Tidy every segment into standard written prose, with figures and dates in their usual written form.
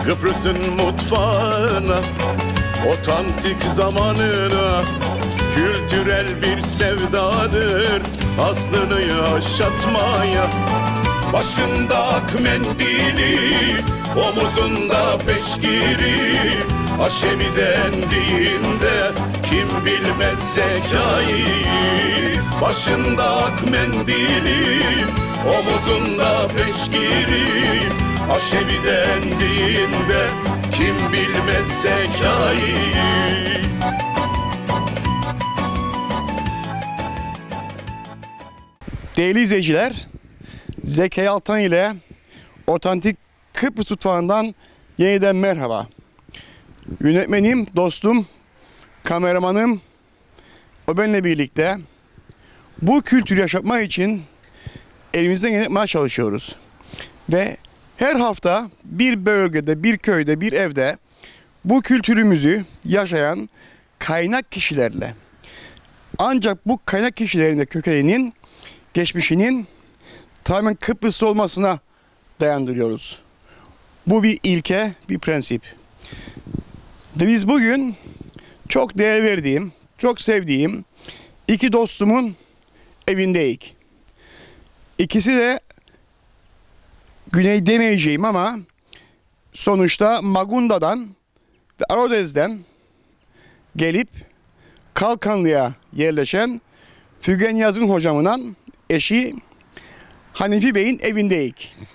Kıbrıs'ın mutfağına, otantik zamanına, kültürel bir sevdadır aslını yaşatmaya. Başında ak mendili, omuzunda peşkiri, Aşevi dendiğinde kim bilmez zekayı. Başında ak mendili, omuzunda peşkiri, Aşevi dendiğinde kim bilmez zekayı. Değerli izleyiciler, Zekai Altan ile otantik Kıbrıs mutfağından yeniden merhaba. Yönetmenim, dostum, kameramanım, o benimle birlikte bu kültürü yaşatmak için elimizden geleni yapmaya çalışıyoruz. Ve her hafta bir bölgede, bir köyde, bir evde bu kültürümüzü yaşayan kaynak kişilerle, ancak bu kaynak kişilerin de kökeninin, geçmişinin tamamen Kıbrıs'ta olmasına dayandırıyoruz. Bu bir ilke, bir prensip. Ve biz bugün çok değer verdiğim, çok sevdiğim iki dostumun evindeyiz. İkisi de güney demeyeceğim ama sonuçta Magunda'dan ve Arodez'den gelip Kalkanlı'ya yerleşen Fügen Yazgın hocamın eşi Hanifi Bey'in evindeyiz.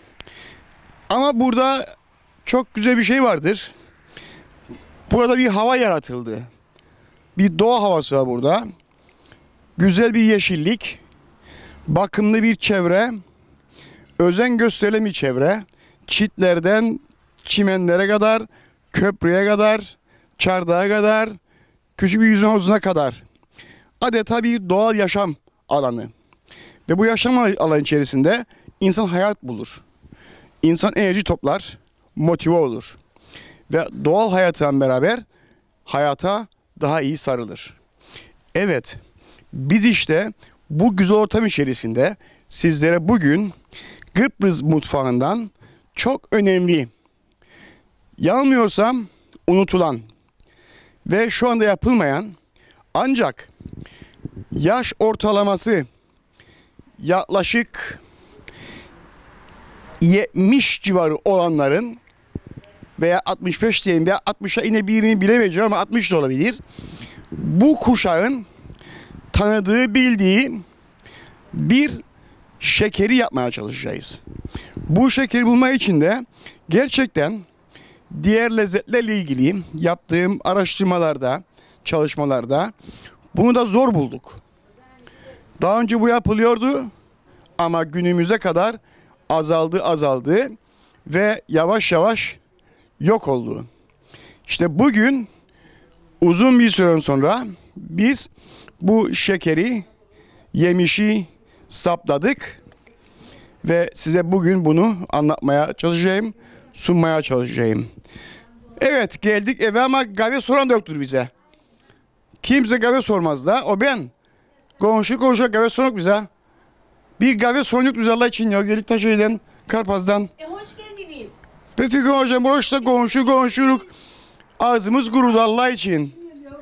Ama burada çok güzel bir şey vardır. Burada bir hava yaratıldı. Bir doğa havası var burada. Güzel bir yeşillik, bakımlı bir çevre, özen gösterilen bir çevre. Çitlerden çimenlere kadar, köprüye kadar, çardağa kadar, küçük bir yüzme havuzuna kadar. Adeta bir doğal yaşam alanı. Ve bu yaşam alanı içerisinde insan hayat bulur. İnsan enerji toplar, motive olur. Ve doğal hayatla beraber hayata daha iyi sarılır. Evet, biz işte bu güzel ortam içerisinde sizlere bugün Kıbrıs mutfağından çok önemli, yanılmıyorsam unutulan ve şu anda yapılmayan, ancak yaş ortalaması yaklaşık 70 civarı olanların veya 65 diyeyim veya 60'a yine birini bilemeyeceğim ama 60 da olabilir. Bu kuşağın tanıdığı, bildiği bir şekeri yapmaya çalışacağız. Bu şekeri bulmak için de gerçekten diğer lezzetlerle ilgili yaptığım araştırmalarda, çalışmalarda bunu da zor bulduk. Daha önce bu yapılıyordu ama günümüze kadar azaldı ve yavaş yavaş yok oldu. İşte bugün uzun bir süre sonra biz bu şekeri, yemişi sapladık ve size bugün bunu anlatmaya çalışacağım, sunmaya çalışacağım. Evet, geldik eve ama kahve soran da yoktur bize. Kimse kahve sormaz da, o ben. Konuşu kahve soran yok bize. Bir kahve soran yok bize Allah için ya. Geldik Taşehir'den, Karpaz'dan. Hoş geldiniz. Peki hocam, boşta konuşuruk. Ağzımız kurudu Allah için.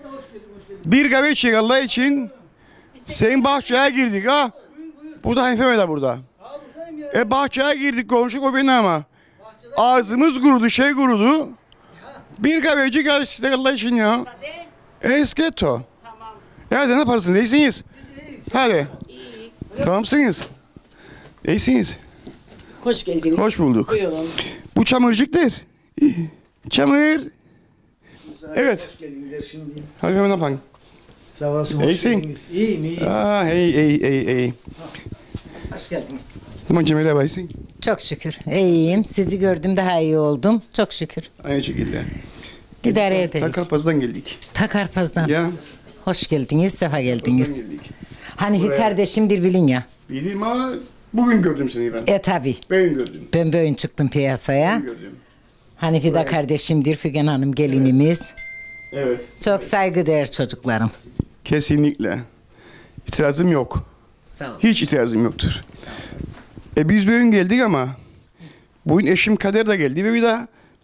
Bir kahve içecek Allah için. Senin bahçeye girdik ha. Burada Hanife Bey de burada. Bahçeye girdik, konuştuk o beni ama. Ağzımız kurudu, Bir kahveci geldi size Allah için ya. Esketo. Tamam. Ya ne yaparsınız? İyisiniz. Hadi. İyi. Tamamsınız. İyisiniz. Hoş geldiniz. Hoş bulduk. Buyurun. Bu çamurcuklar. Çamur. Evet. Hoş geldiniz şimdi. Hadi hemen yapalım. Sağ olasın. İyisin. İyiyim. İyi. Hoş geldiniz. Tamam Cemile abi, iyisin. Çok şükür. İyiyim. Sizi gördüm daha iyi oldum. Çok şükür. Aynı şekilde. İdare edelim. Karpaz'dan geldik. Takarpaz'dan. Ya. Hoş geldiniz. Sefa geldiniz. Geldik. Hanifi Buraya- kardeşimdir bilin ya. Bildim ama bugün gördüm seni ben. Tabi. Ben gördüm. Ben böyle çıktım piyasaya. Ben gördüm. Hanifi de kardeşimdir. Fügen Hanım gelinimiz. Evet. Çok saygıdeğer çocuklarım. Kesinlikle. İtirazım yok. Sağ ol. Hiç itirazım yoktur. Biz bugün geldik ama bugün eşim Kader de geldi ve bir daha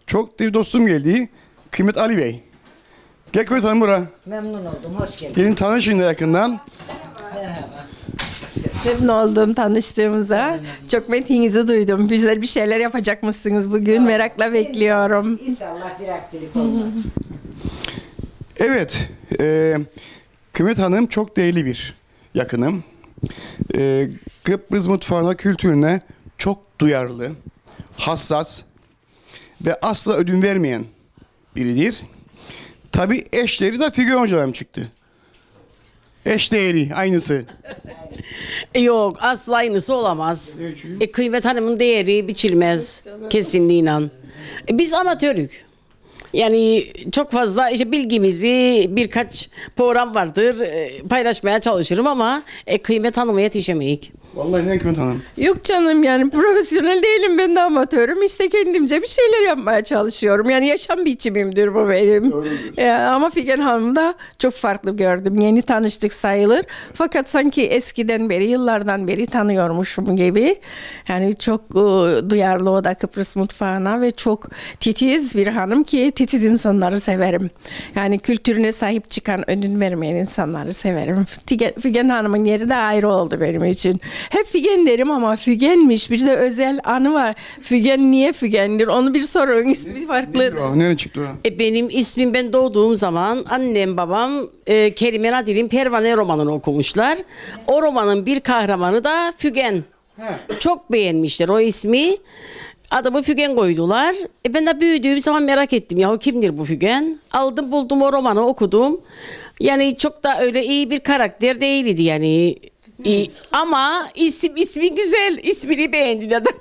çok bir dostum geldi. Kıymet Ali Bey. Gel Kıymet Hanım buraya. Memnun oldum. Hoş geldin. Gelin tanışın da yakından. Merhaba. Memnun oldum tanıştığımıza. Çok metinizi duydum. Güzel bir şeyler yapacakmışsınız bugün. Merakla bekliyorum. İnşallah bir aksilik olmaz. Evet. Kıymet Hanım çok değerli bir yakınım. Kıbrıs mutfağına, kültürüne çok duyarlı, hassas ve asla ödün vermeyen biridir. Tabii eşleri de Figen Hoca'dan çıktı. Eş değeri aynısı. Yok asla aynısı olamaz. Kıymet Hanım'ın değeri biçilmez kesinliğiyle. Biz amatörük. Yani çok fazla işte bilgimizi birkaç program vardır paylaşmaya çalışırım ama Kıymet Hanım'a yetişemeyik. Vallahi ne Kıymet Hanım. Yok canım yani profesyonel değilim, ben de amatörüm. İşte kendimce bir şeyler yapmaya çalışıyorum. Yani yaşam biçimimdir bu benim. Ama Figen Hanım'ı da çok farklı gördüm. Yeni tanıştık sayılır. Fakat sanki eskiden beri, yıllardan beri tanıyormuşum gibi. Yani çok duyarlı o da Kıbrıs mutfağına ve çok titiz bir hanım ki titiz insanları severim. Yani kültürüne sahip çıkan, ödün vermeyen insanları severim. Figen Hanım'ın yeri de ayrı oldu benim için. Hep Figen derim ama Fügen'miş. Bir de özel anı var. Fügen niye Fügen'dir? Onu bir sorun. İsmi farklı. Nereye çıktı o? Benim ismim, ben doğduğum zaman annem babam Kerime Nadir'in Pervane romanını okumuşlar. O romanın bir kahramanı da Fügen. Çok beğenmişler o ismi. Adımı Fügen koydular. Ben de büyüdüğüm zaman merak ettim. Yahu kimdir bu Fügen? Aldım buldum o romanı okudum. Yani çok da öyle iyi bir karakter değildi yani. İyi. Ama ismi güzel. İsmini beğendiler de.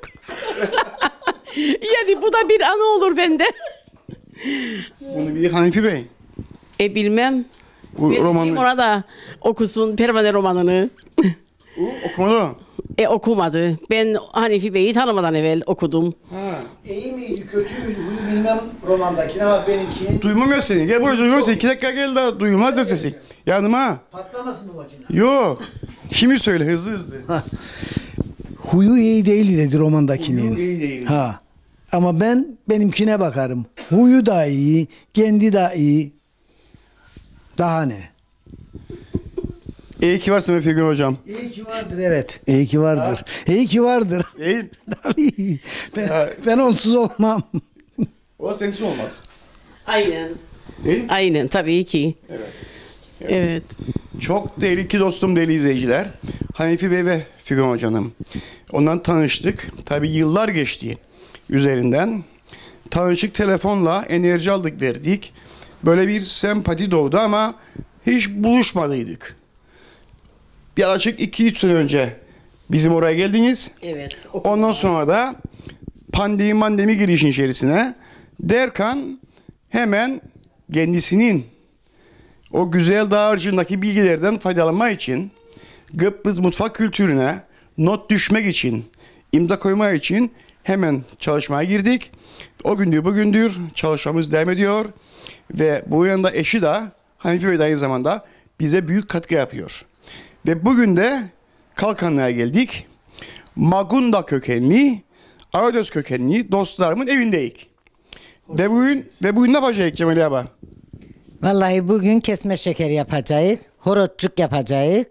Yani bu da bir anı olur bende. Bunu bilir Hanifi Bey. Bilmem. Bu romanı. Ona da okusun Pervane romanını. Okumadı o. Okumadı. Ben Hanifi Bey'i tanımadan evvel okudum. İyi miydi, kötü müydü? Bunu bilmem romandakini ama benimki. Duymam ya seni. Gel buraya duymam seni. 2 dakika gel daha duyulmaz ya sesi. Yanıma. Patlamasın bu makine. Yok. Şimdi söyle hızlı. Huyu iyi değil dedi romandakinin. Huyu iyi değil. Ha. Ama benimkine bakarım. Huyu da iyi, kendi de iyi. Daha ne? İyi ki varsın Figen Hocam. İyi ki vardır, evet. İyi ki vardır. İyi ki vardır. Değil. Tabii. Ben onsuz olmam. O sensiz olmaz. Aynen. Değil mi? Aynen tabii ki. Evet. Çok değerli iki dostum, değerli izleyiciler. Hanifi Bey ve Figen Hocam. Ondan tanıştık. Tabii yıllar geçti üzerinden. Tanıştık, telefonla enerji aldık, verdik. Böyle bir sempati doğdu ama hiç buluşmadıydık. Bir açık 2-3 sene önce bizim oraya geldiniz. Evet. Ondan sonra da pandemi girişin içerisine derken hemen kendisinin o güzel dağarcığındaki bilgilerden faydalanma için, Kıbrıs mutfak kültürüne not düşmek için, imza koyma için hemen çalışmaya girdik. O gündür bugündür çalışmamız devam ediyor ve bu yanında eşi de Hanifi Bey de aynı zamanda bize büyük katkı yapıyor. Ve bugün de Kalkanlı'ya geldik. Magunda kökenli, Arödöz kökenli dostlarımın evindeyiz. Ve bugün ne yapacağız Cemile abla? Vallahi bugün kesme şeker yapacağız. Horotçuk yapacağız.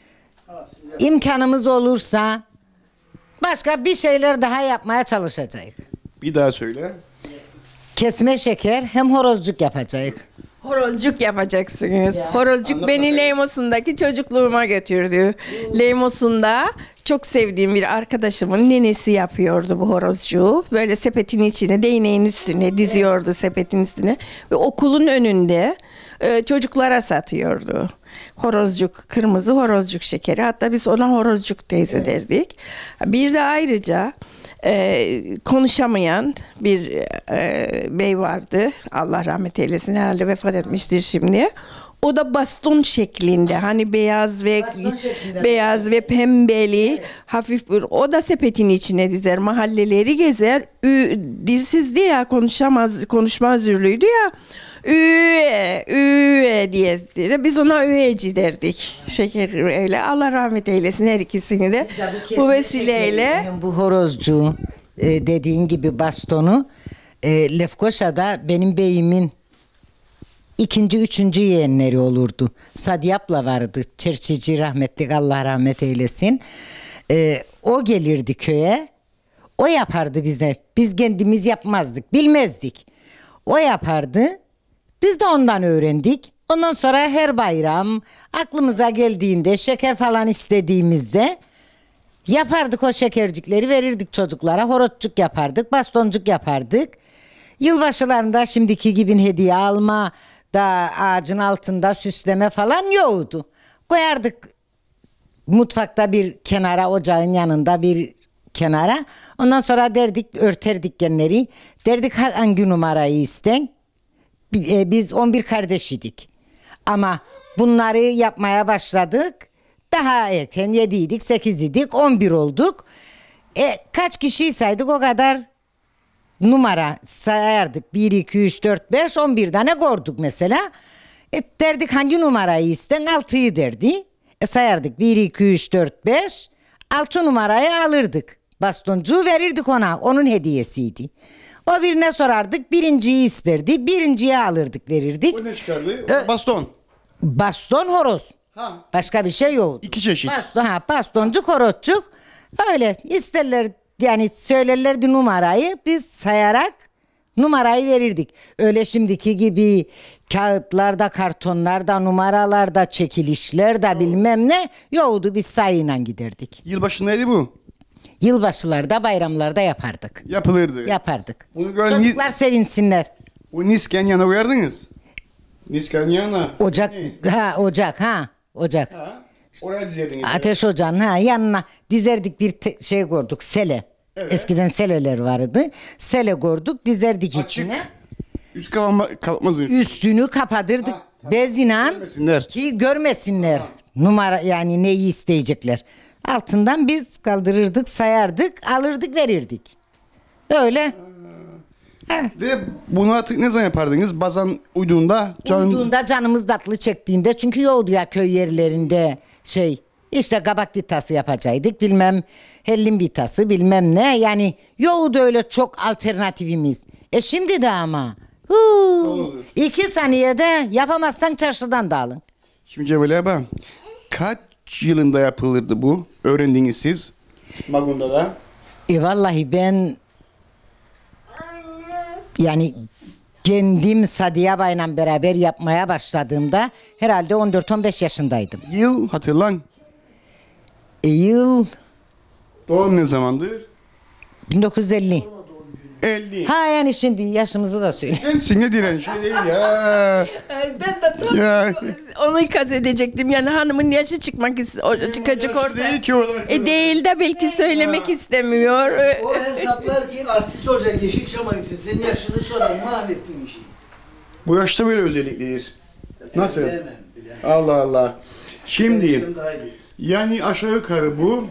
İmkanımız olursa başka bir şeyler daha yapmaya çalışacağız. Bir daha söyle. Kesme şeker hem horozcuk yapacağız. Horozcuk yapacaksınız. Horozcuk Anlat beni bakayım. Leymos'undaki çocukluğuma götürdü. Leymos'unda çok sevdiğim bir arkadaşımın nenesi yapıyordu bu horozcuğu. Böyle sepetin içine, değneğin üstüne diziyordu, sepetin üstüne. Ve okulun önünde çocuklara satıyordu. Horozcuk, kırmızı horozcuk şekeri. Hatta biz ona horozcuk teyze derdik. Bir de ayrıca konuşamayan bir bey vardı. Allah rahmet eylesin, herhalde vefat etmiştir şimdi. O da baston şeklinde, hani beyaz ve pembeli, hafif bir. O da sepetin içine dizer, mahalleleri gezer. Dilsizdi ya, konuşma özürlüydü ya. Üye diye. Biz ona üyeci derdik. Şeker öyle. Allah rahmet eylesin her ikisini de. Bu vesileyle Bu horozcuğu dediğin gibi bastonu Lefkoşa'da benim beyimin ikinci, üçüncü yeğenleri olurdu. Sadiye abla vardı. Çerçeci rahmetlik, Allah rahmet eylesin. O gelirdi köye. O yapardı bize. Biz kendimiz yapmazdık. Bilmezdik. O yapardı. Biz de ondan öğrendik. Ondan sonra her bayram aklımıza geldiğinde şeker falan istediğimizde yapardık, o şekercikleri verirdik çocuklara. Horotçuk yapardık, bastoncuk yapardık. Yılbaşılarında şimdiki gibi hediye alma da ağacın altında süsleme falan yoktu. Koyardık mutfakta bir kenara, ocağın yanında bir kenara. Ondan sonra derdik, örterdik genleri. Derdik hangi numarayı isten. Biz 11 kardeş idik. Ama bunları yapmaya başladık. Daha erken 7 idik, 8 idik, 11 olduk. Kaç kişiyi saydık o kadar numara sayardık. 1, 2, 3, 4, 5, 11 tane korduk mesela. Derdik hangi numarayı isten, 6'yı derdi. Sayardık 1, 2, 3, 4, 5. 6 numarayı alırdık. Bastoncuğu verirdik ona. Onun hediyesiydi. O birine sorardık. Birinciyi isterdi. Birinciye alırdık, verirdik. O ne çıkardı? Baston. Baston, horoz. Ha. Başka bir şey yok. 2 çeşit. Bastoncuk, horozcuk. Öyle isterler, yani söylerlerdi numarayı. Biz sayarak numarayı verirdik. Öyle şimdiki gibi kağıtlarda, kartonlarda, numaralarda, çekilişlerde bilmem ne yoktu. Biz sayıyla giderdik. Yılbaşındaydı bu. Yılbaşılarda, bayramlarda yapardık. Yapılırdı. Yapardık. Bunu gören Çocuklar sevinsinler. Bu nisken yana koyardınız. Nisken yana. Ocak, ocak. Ha. Oraya dizerdiniz. Ateş ocağının yanına dizerdik, bir şey koyduk, sele. Evet. Eskiden seleler vardı. Sele koyduk, dizerdik Açık. içine. Üst kapatmaz. Üstünü kapatırdık. Bez inan Görmesinler. ki görmesinler. Numara, yani neyi isteyecekler. Altından biz kaldırırdık, sayardık, alırdık, verirdik. Öyle. Ve bunu artık ne zaman yapardınız? Bazen uyduğunda Uyuduğunda canımız tatlı çektiğinde, çünkü yoktu ya köy yerlerinde işte kabak bitası yapacaktık, bilmem hellim bitası, bilmem ne, yani yoktu öyle çok alternatifimiz. Şimdi de ama 2 saniyede yapamazsan çarşıdan da alın. Şimdi Cemile abla, kaç yılında yapılırdı bu? Öğrendiniz siz Magun'da da. Vallahi ben yani kendim Sadiye Bay'la beraber yapmaya başladığımda herhalde 14-15 yaşındaydım. Yıl hatırlan. Yıl Doğum ne zamandır? 1950. 50. Ha, yani şimdi yaşımızı da söyle. Gençsin, ne diren şey değil ya. Ben de tam Ya. onu ikaz edecektim. Yani hanımın yaşı çıkacak Yaşı orada. değil ki orada. Değil de belki söylemek istemiyor. O hesaplar ki artist olacak, Yeşilçam'a gitsin. Senin yaşını sorar, mahvettin işi. Bu yaşta böyle özelliklidir. Nasıl? Bilemem. Allah Allah. Şimdi Yaşım daha iyi. yani aşağı yukarı bu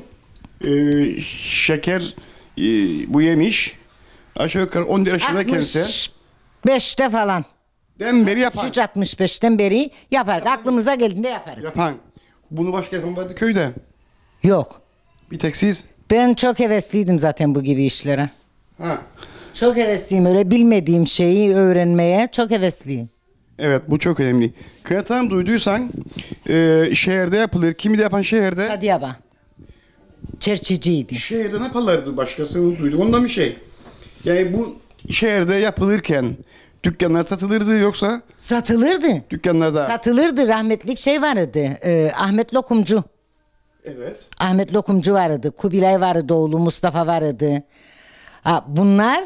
şeker bu yemiş aşağı yukarı 10 yaşındayken ise 65'te falan. den beri yapan. 65'ten beri yaparız. Aklımıza geldiğinde yaparız. Yapan. Bunu başka yapan vardı köyde. Yok. Bir tek siz. Ben çok hevesliydim zaten bu gibi işlere. Ha. Çok hevesliyim, öyle bilmediğim şeyi öğrenmeye çok hevesliyim. Evet, bu çok önemli. Kıymet Hanım, duyduysan şehirde yapılır. Kimi de yapan şehirde. Sadiye Ba. Çerçiciydi. Şehirde ne yaparlardı başkası, duydum ondan bir şey. Yani bu şehirde yapılırken dükkanlar satılırdı yoksa Satılırdı. dükkanlarda. Satılırdı. Rahmetlik şey vardı. Ahmet Lokumcu. Evet. Ahmet Lokumcu vardı. Kubilay vardı, oğlu Mustafa vardı. Bunlar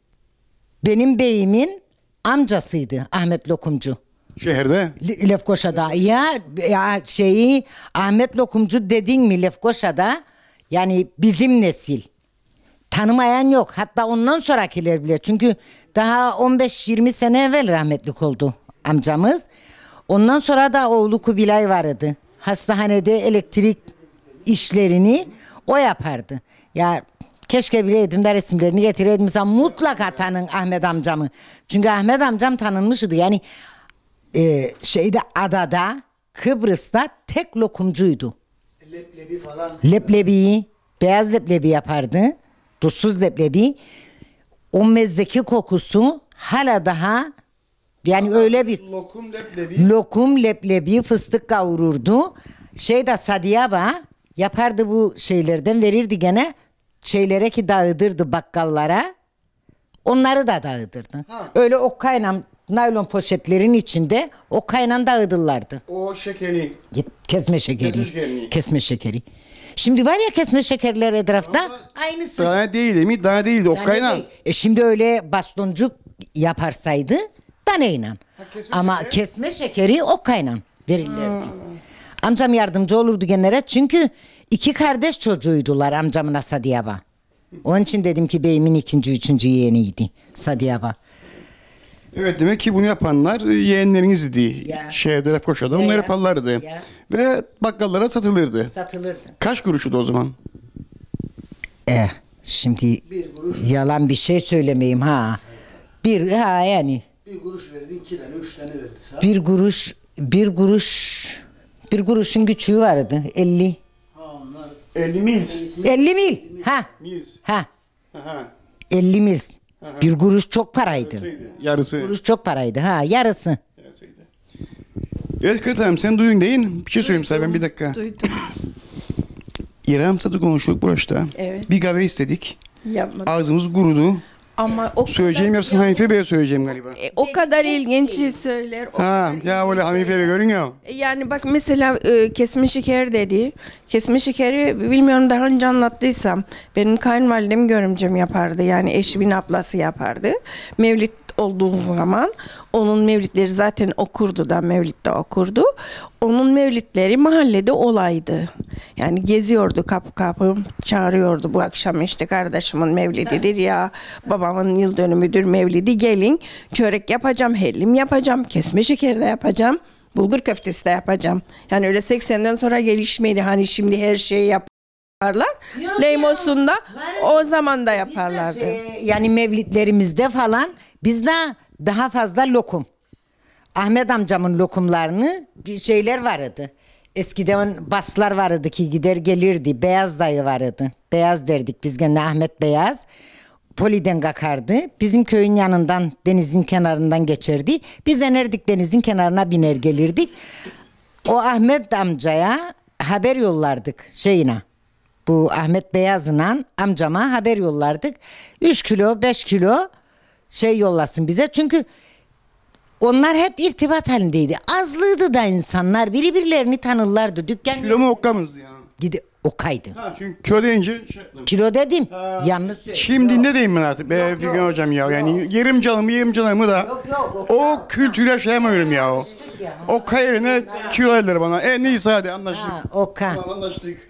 benim beyimin amcasıydı, Ahmet Lokumcu. Şehirde. Lefkoşa'da. Ya Ahmet Lokumcu dedin mi Lefkoşa'da, yani bizim nesil. Tanımayan yok. Hatta ondan sonrakiler bile. Çünkü daha 15-20 sene evvel rahmetlik oldu amcamız. Ondan sonra da oğlu Kubilay vardı. Hastanede elektrik işlerini o yapardı. Ya keşke bileydim de resimlerini getireydim. Mesela mutlaka tanın Ahmet amcamı. Çünkü Ahmet amcam tanınmıştı. Yani adada, Kıbrıs'ta tek lokumcuydu. Leblebi falan. Leblebiyi, beyaz leblebi yapardı. Tuzsuz leblebi. o mezdeki kokusu hala daha yani öyle bir lokum leblebi fıstık kavururdu. Sadiyaba yapardı bu şeylerden verirdi gene şeylere ki dağıtırdı bakkallara. Onları da dağıtırdı. Öyle okayla naylon poşetlerin içinde okayla dağıtırlardı. O şekeri. Kesme şekeri. Kesme şekeri. Şimdi var ya kesme şekerler etrafta aynısı. Daha değil mi? Daha değildi. Okayla. Şimdi öyle bastoncuk yaparsaydı daneyle. Ama kesme şekeri okayla verirlerdi. Amcam yardımcı olurdu genere çünkü 2 kardeş çocuğuydular amcamın Sadiyaba. Onun için dedim ki beyimin 2. 3. yeğeniydi Sadiyaba. Evet demek ki bunu yapanlar yeğenlerinizdi. Ya. Şehirde Lefkoşa'da onlar yaparlardı. Ya. Ve bakkallara satılırdı. Satılırdı. Kaç kuruşuydu o zaman? Şimdi yalan bir şey söylemeyeyim ha. Yani. 1 kuruş verdi, 2 tane, 3 tane verdi. Sağ. Bir kuruşun küçüğü vardı. 50. 50 mil. 50 mil. Ha. Mils. Ha. Aha. 50 mil. Bir kuruş çok paraydı. Yarısı. Kuruş çok paraydı. Ha, yarısı. Evet Kırtayım sen duydun değil mi? Bir şey söyleyeyim sana ben bir dakika. Duydum. yarım saat konuştuk burada. Evet. Bir kahve istedik. Yapmadım. Ağzımız kurudu. Ama o Söyleyeceğim kadar, yapsın Hanife Bey'e söyleyeceğim galiba. o kadar ilginç söyler. O Ha kadar ya öyle Hanife Bey görünüyor. Yani bak mesela kesme şeker dedi. Kesme şekeri bilmiyorum daha önce anlattıysam benim kayınvalidem görümcem yapardı. Yani eşimin ablası yapardı. Mevlid olduğu zaman onun mevlidleri zaten okurdu da mevlidde okurdu. Onun mevlidleri mahallede olaydı. Yani geziyordu kapı kapı çağırıyordu bu akşam işte kardeşimin mevlididir ya babamın yıl dönümüdür mevlidi gelin çörek yapacağım hellim yapacağım kesme şekeri de yapacağım. Bulgur köftesi de yapacağım. Yani öyle 80'den sonra gelişmedi. Hani şimdi her şeyi yaparlar. Leymosunda o zaman da yaparlardı. Yani mevlidlerimizde falan bizde daha fazla lokum. Ahmet amcamın lokumlarını bir şeyler vardı. Eskiden baslar vardı ki gider gelirdi. Beyaz dayı vardı. Beyaz derdik biz gene Ahmet Beyaz. Poliden kakardı. Bizim köyün yanından denizin kenarından geçerdi. Biz inerdik denizin kenarına biner gelirdik. O Ahmet amcaya haber yollardık şeyine. Bu Ahmet Beyaz'la amcama haber yollardık. 3 kilo 5 kilo şey yollasın bize. Çünkü onlar hep irtibat halindeydi. Azlıydı da insanlar birbirlerini tanırlardı. Dükkan Kilo mu okkamızdı ya? gidi okaydı. Ha çünkü kilo deyince şey yaptım. Kilo dedim. Yanlış söyledim. Şimdi ne diyeyim ben artık be Figen hocam ya. Yani yarım canımı da o kültüre şey yapamıyorum ya. O yerine kilo eder bana. Neyse hadi anlaştık. Ha, oka. Tamam, anlaştık.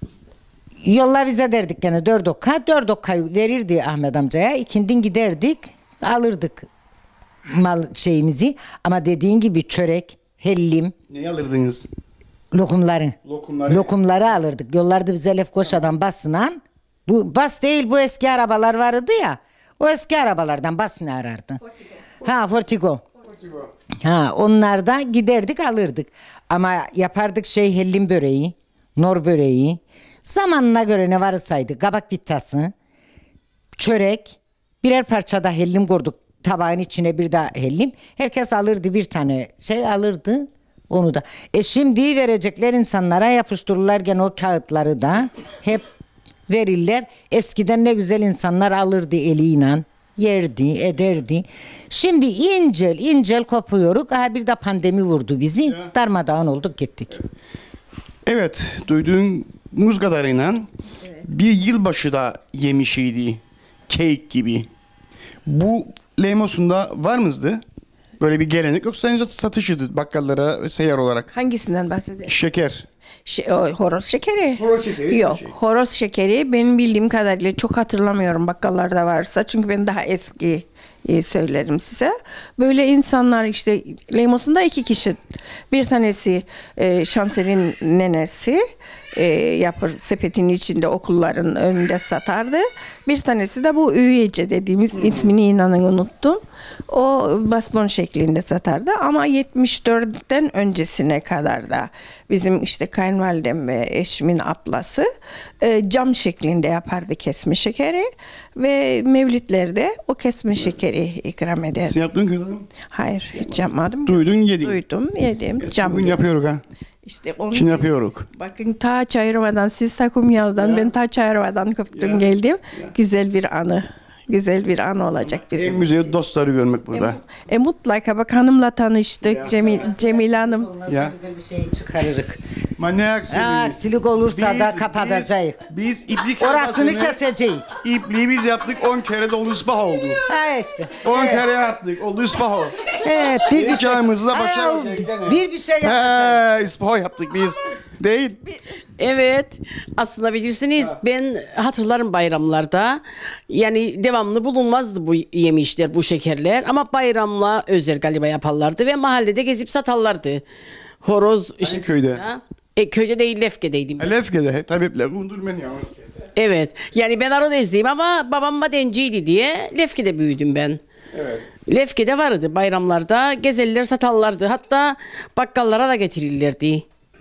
Yolla bize derdik gene 4 okka. 4 okka verirdi Ahmet amcaya. İkindin giderdik alırdık mal şeyimizi. Ama dediğin gibi çörek, hellim, Neyi alırdınız? lokumları. Lokumları. Lokumları alırdık. Yollardı bize Lefkoşa'dan basınan. Bu bas değil bu eski arabalar vardı ya. O eski arabalardan basını arardı. Fortigo. Ha onlarda giderdik alırdık. Ama yapardık hellim böreği, nor böreği. Zamanına göre ne varısaydı kabak bittası, çörek, birer parça da hellim koyduk tabağın içine bir daha hellim. Herkes alırdı bir tane alırdı onu da. Şimdi verecekler insanlara yapıştırırlar gene o kağıtları da hep verirler. Eskiden ne güzel insanlar alırdı eliyle yerdi ederdi. Şimdi incel kopuyoruz. Bir de pandemi vurdu bizi. Darmadağın olduk gittik. Evet duyduğumuz kadarıyla bir yılbaşı da yemişiydi. Cake gibi. Bu Leymos'unda var mıydı? Böyle bir gelenek yoksa sadece satışıydı bakkallara seyyar olarak. Hangisinden bahsediyorsun? Şeker. Horoz şekeri. Horoz şekeri. Yok. Horoz şekeri benim bildiğim kadarıyla çok hatırlamıyorum bakkallarda varsa. Çünkü ben daha eski söylerim size. Böyle insanlar işte Leymos'unda 2 kişi. Bir tanesi Şanser'in nenesi. yapır sepetin içinde okulların önünde satardı. Bir tanesi de bu üyece dediğimiz ismini inanın unuttum. O baston şeklinde satardı ama 74'ten öncesine kadar da bizim işte kayınvalidem ve eşimin ablası cam şeklinde yapardı kesme şekeri ve mevlitlerde o kesme şekeri ikram ederdi. Sen yaptın kızım. Hayır hiç yapmadım. Duydun yedin. Duydum yedim. Cam. Bugün yapıyoruz ha. İşte onun Şimdi için- yapıyoruz. Bakın ta Çayrova'dan, siz Takumyalı'dan, ben ta Çayrova'dan kaptım geldim. Güzel bir anı. Güzel bir anı olacak En bizim. güzel dostları görmek burada. Mutlaka bak hanımla tanıştık. Cemile Hanım. Ya. Güzel bir şey çıkarırık. Ne aksiliği? Aksilik olursa da kapatacağız. Biz iplik Orasını helvasını- keseceğiz. İpliği biz yaptık 10 kere de oldu ısbah oldu. Ha işte. 10 kere yaptık oldu ısbah oldu. Evet, bir şey. İmkanımızla Ay, başaracak gene. Bir şey yapacağız. He, ısbah yaptık biz. Değil. Evet, aslında bilirsiniz ben hatırlarım bayramlarda yani devamlı bulunmazdı bu yemişler, bu şekerler ama bayramla özel galiba yaparlardı ve mahallede gezip satarlardı. Horoz köyde? Köyde değil, Lefke'deydim. Lefke'de tabipler undurmen ya. Evet, yani ben Arodezliyim ama babam madenciydi diye Lefke'de büyüdüm ben. Evet. Lefke'de vardı bayramlarda gezelliler satarlardı, hatta bakkallara da getirirlerdi.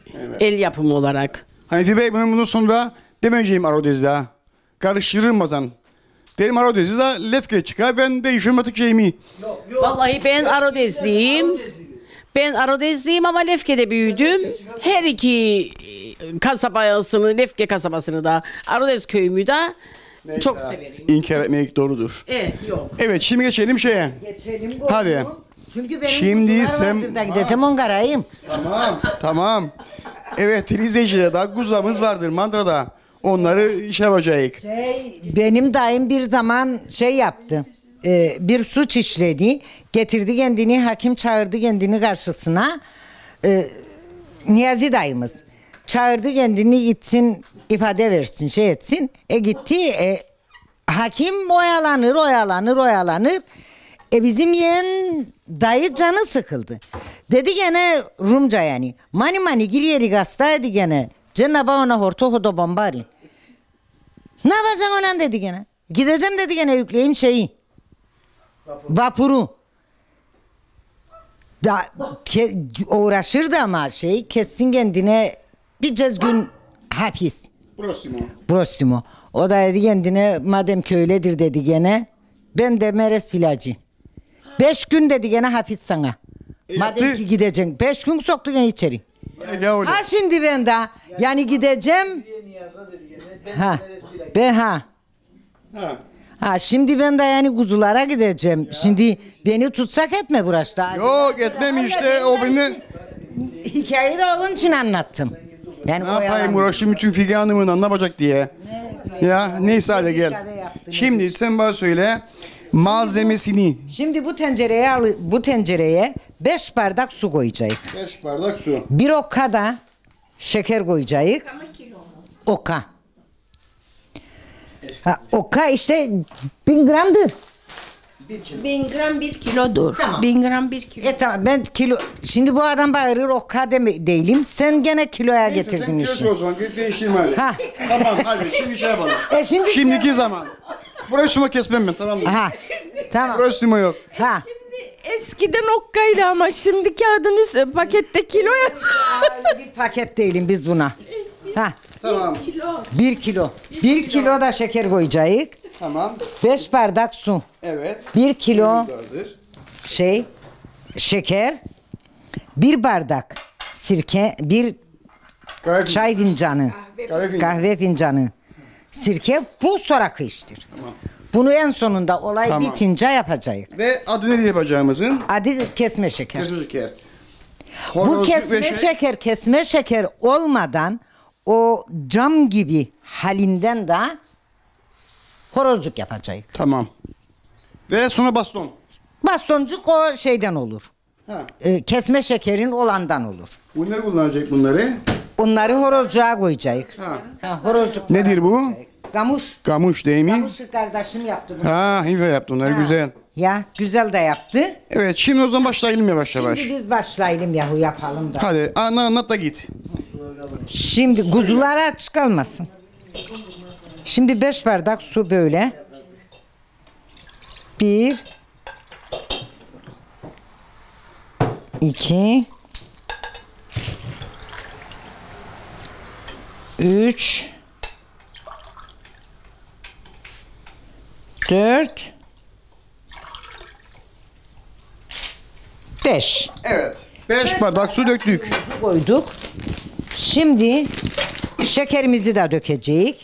El yapımı olarak. Hanifi Bey bunun sonra demeyeceğim Arodez'de ha. Karıştırılmazan. Derim Arodez'de Lefke çıkar ben değişiyorum artık şeyimi. Vallahi ben Arodezliyim. Ben Arodezliyim ama Lefke'de büyüdüm. Her iki kasabasını, Lefke kasabasını da, Arodez köyümü de çok severim. İnkar etmek doğrudur. Evet, yok. Evet şimdi geçelim şeye. Geçelim. Hadi. Çünkü benim Şimdi kuzular sen- vardır da gideceğim Ongara'yım. Tamam. Evet izleyiciler daha kuzularımız vardır mandırada. Onları iş yapacağız. Benim dayım bir zaman şey yaptı. Bir suç işledi. Getirdi kendini, hakim çağırdı kendini karşısına. Niyazi dayımız. Çağırdı kendini gitsin ifade versin şey etsin. Gitti. Hakim oyalanır. Bizim yeğen dayı canı sıkıldı. Dedi gene Rumca yani. Mani giriyeri gastaydı gene. Cenab-ı ona horto hodo bombari. Ne yapacaksın olan dedi gene. Gideceğim dedi gene yükleyeyim şeyi. Vapuru. Da uğraşırdı ama kessin kendine bir cezgün hapis. Prostimo. O da dedi kendine madem ki öyledir dedi gene. Ben de meres filacı. 5 gün dedi gene hapis sana. Madem ki gideceksin. 5 gün soktu gene içeri. Ha şimdi ben de yani gideceğim. Ha şimdi ben de yani kuzulara gideceğim. Şimdi beni tutsak etme burası. Yok etmem işte o beni. Hikayeyi de onun için anlattım. Yani Ne yapayım uğraştım bütün Figen Hanım'ın ne yapacak diye. Ya neyse hadi gel. Şimdi sen bana söyle malzemesini. Şimdi bu tencereye 5 bardak su koyacağız. 5 bardak su. Bir oka da şeker koyacağız. Oka. Ha, oka işte 1000 gramdır. 1000 gram 1 kilodur. Tamam. 1000 gram 1 kilo. Tamam ben kilo. Şimdi bu adam bağırır oka değilim. Sen gene kiloya getirdin işi. O zaman değiştirme hadi. Ha. Tamam hadi şimdi şey yapalım. Şimdi Şimdiki zaman. Burayı suma kesmem ben tamam mı? Ha. Tamam. Burayı suma yok. Ha. Eskiden okkaydı ama şimdi kağıdın üstü pakette kilo yazıyor. Öyle bir paket değilim biz buna. Ha. Tamam. 1 kilo. 1 kilo da şeker koyacağız. Tamam. 5 bardak su. Evet. 1 kilo Hazır. şeker. 1 bardak sirke. 1 Kahve çay fincanı. Kahve Kahve fincanı. Sirke bu sonra kıştır. Tamam. Bunu en sonunda olay Tamam. bitince yapacağız. Ve adı nedir yapacağımızın? Adı kesme şeker. Kesme şeker. Bu Horozluk kesme ve kesme şeker olmadan o cam gibi halinden de horozcuk yapacağız. Tamam. Ve sonra baston. Bastoncuk o şeyden olur. Ha. Kesme şekerin olandan olur. Bunları kullanacak bunları. Onları horozcuğa koyacağız. Ha. Ha, horozcuk. Nedir bu? Gamuş. Gamuş değil mi? Gamuşu kardeşim yaptı bunu. Ha, Hife yaptı onları güzel. Ya güzel de yaptı. Evet şimdi o zaman başlayalım yavaş yavaş. Şimdi biz başlayalım yahu yapalım da. Hadi anlat da git. Şimdi kuzular aç kalmasın. Şimdi 5 bardak su böyle. 1 2 3 4 5 Evet. 5 bardak su döktük. koyduk. Şimdi şekerimizi de dökeceğiz.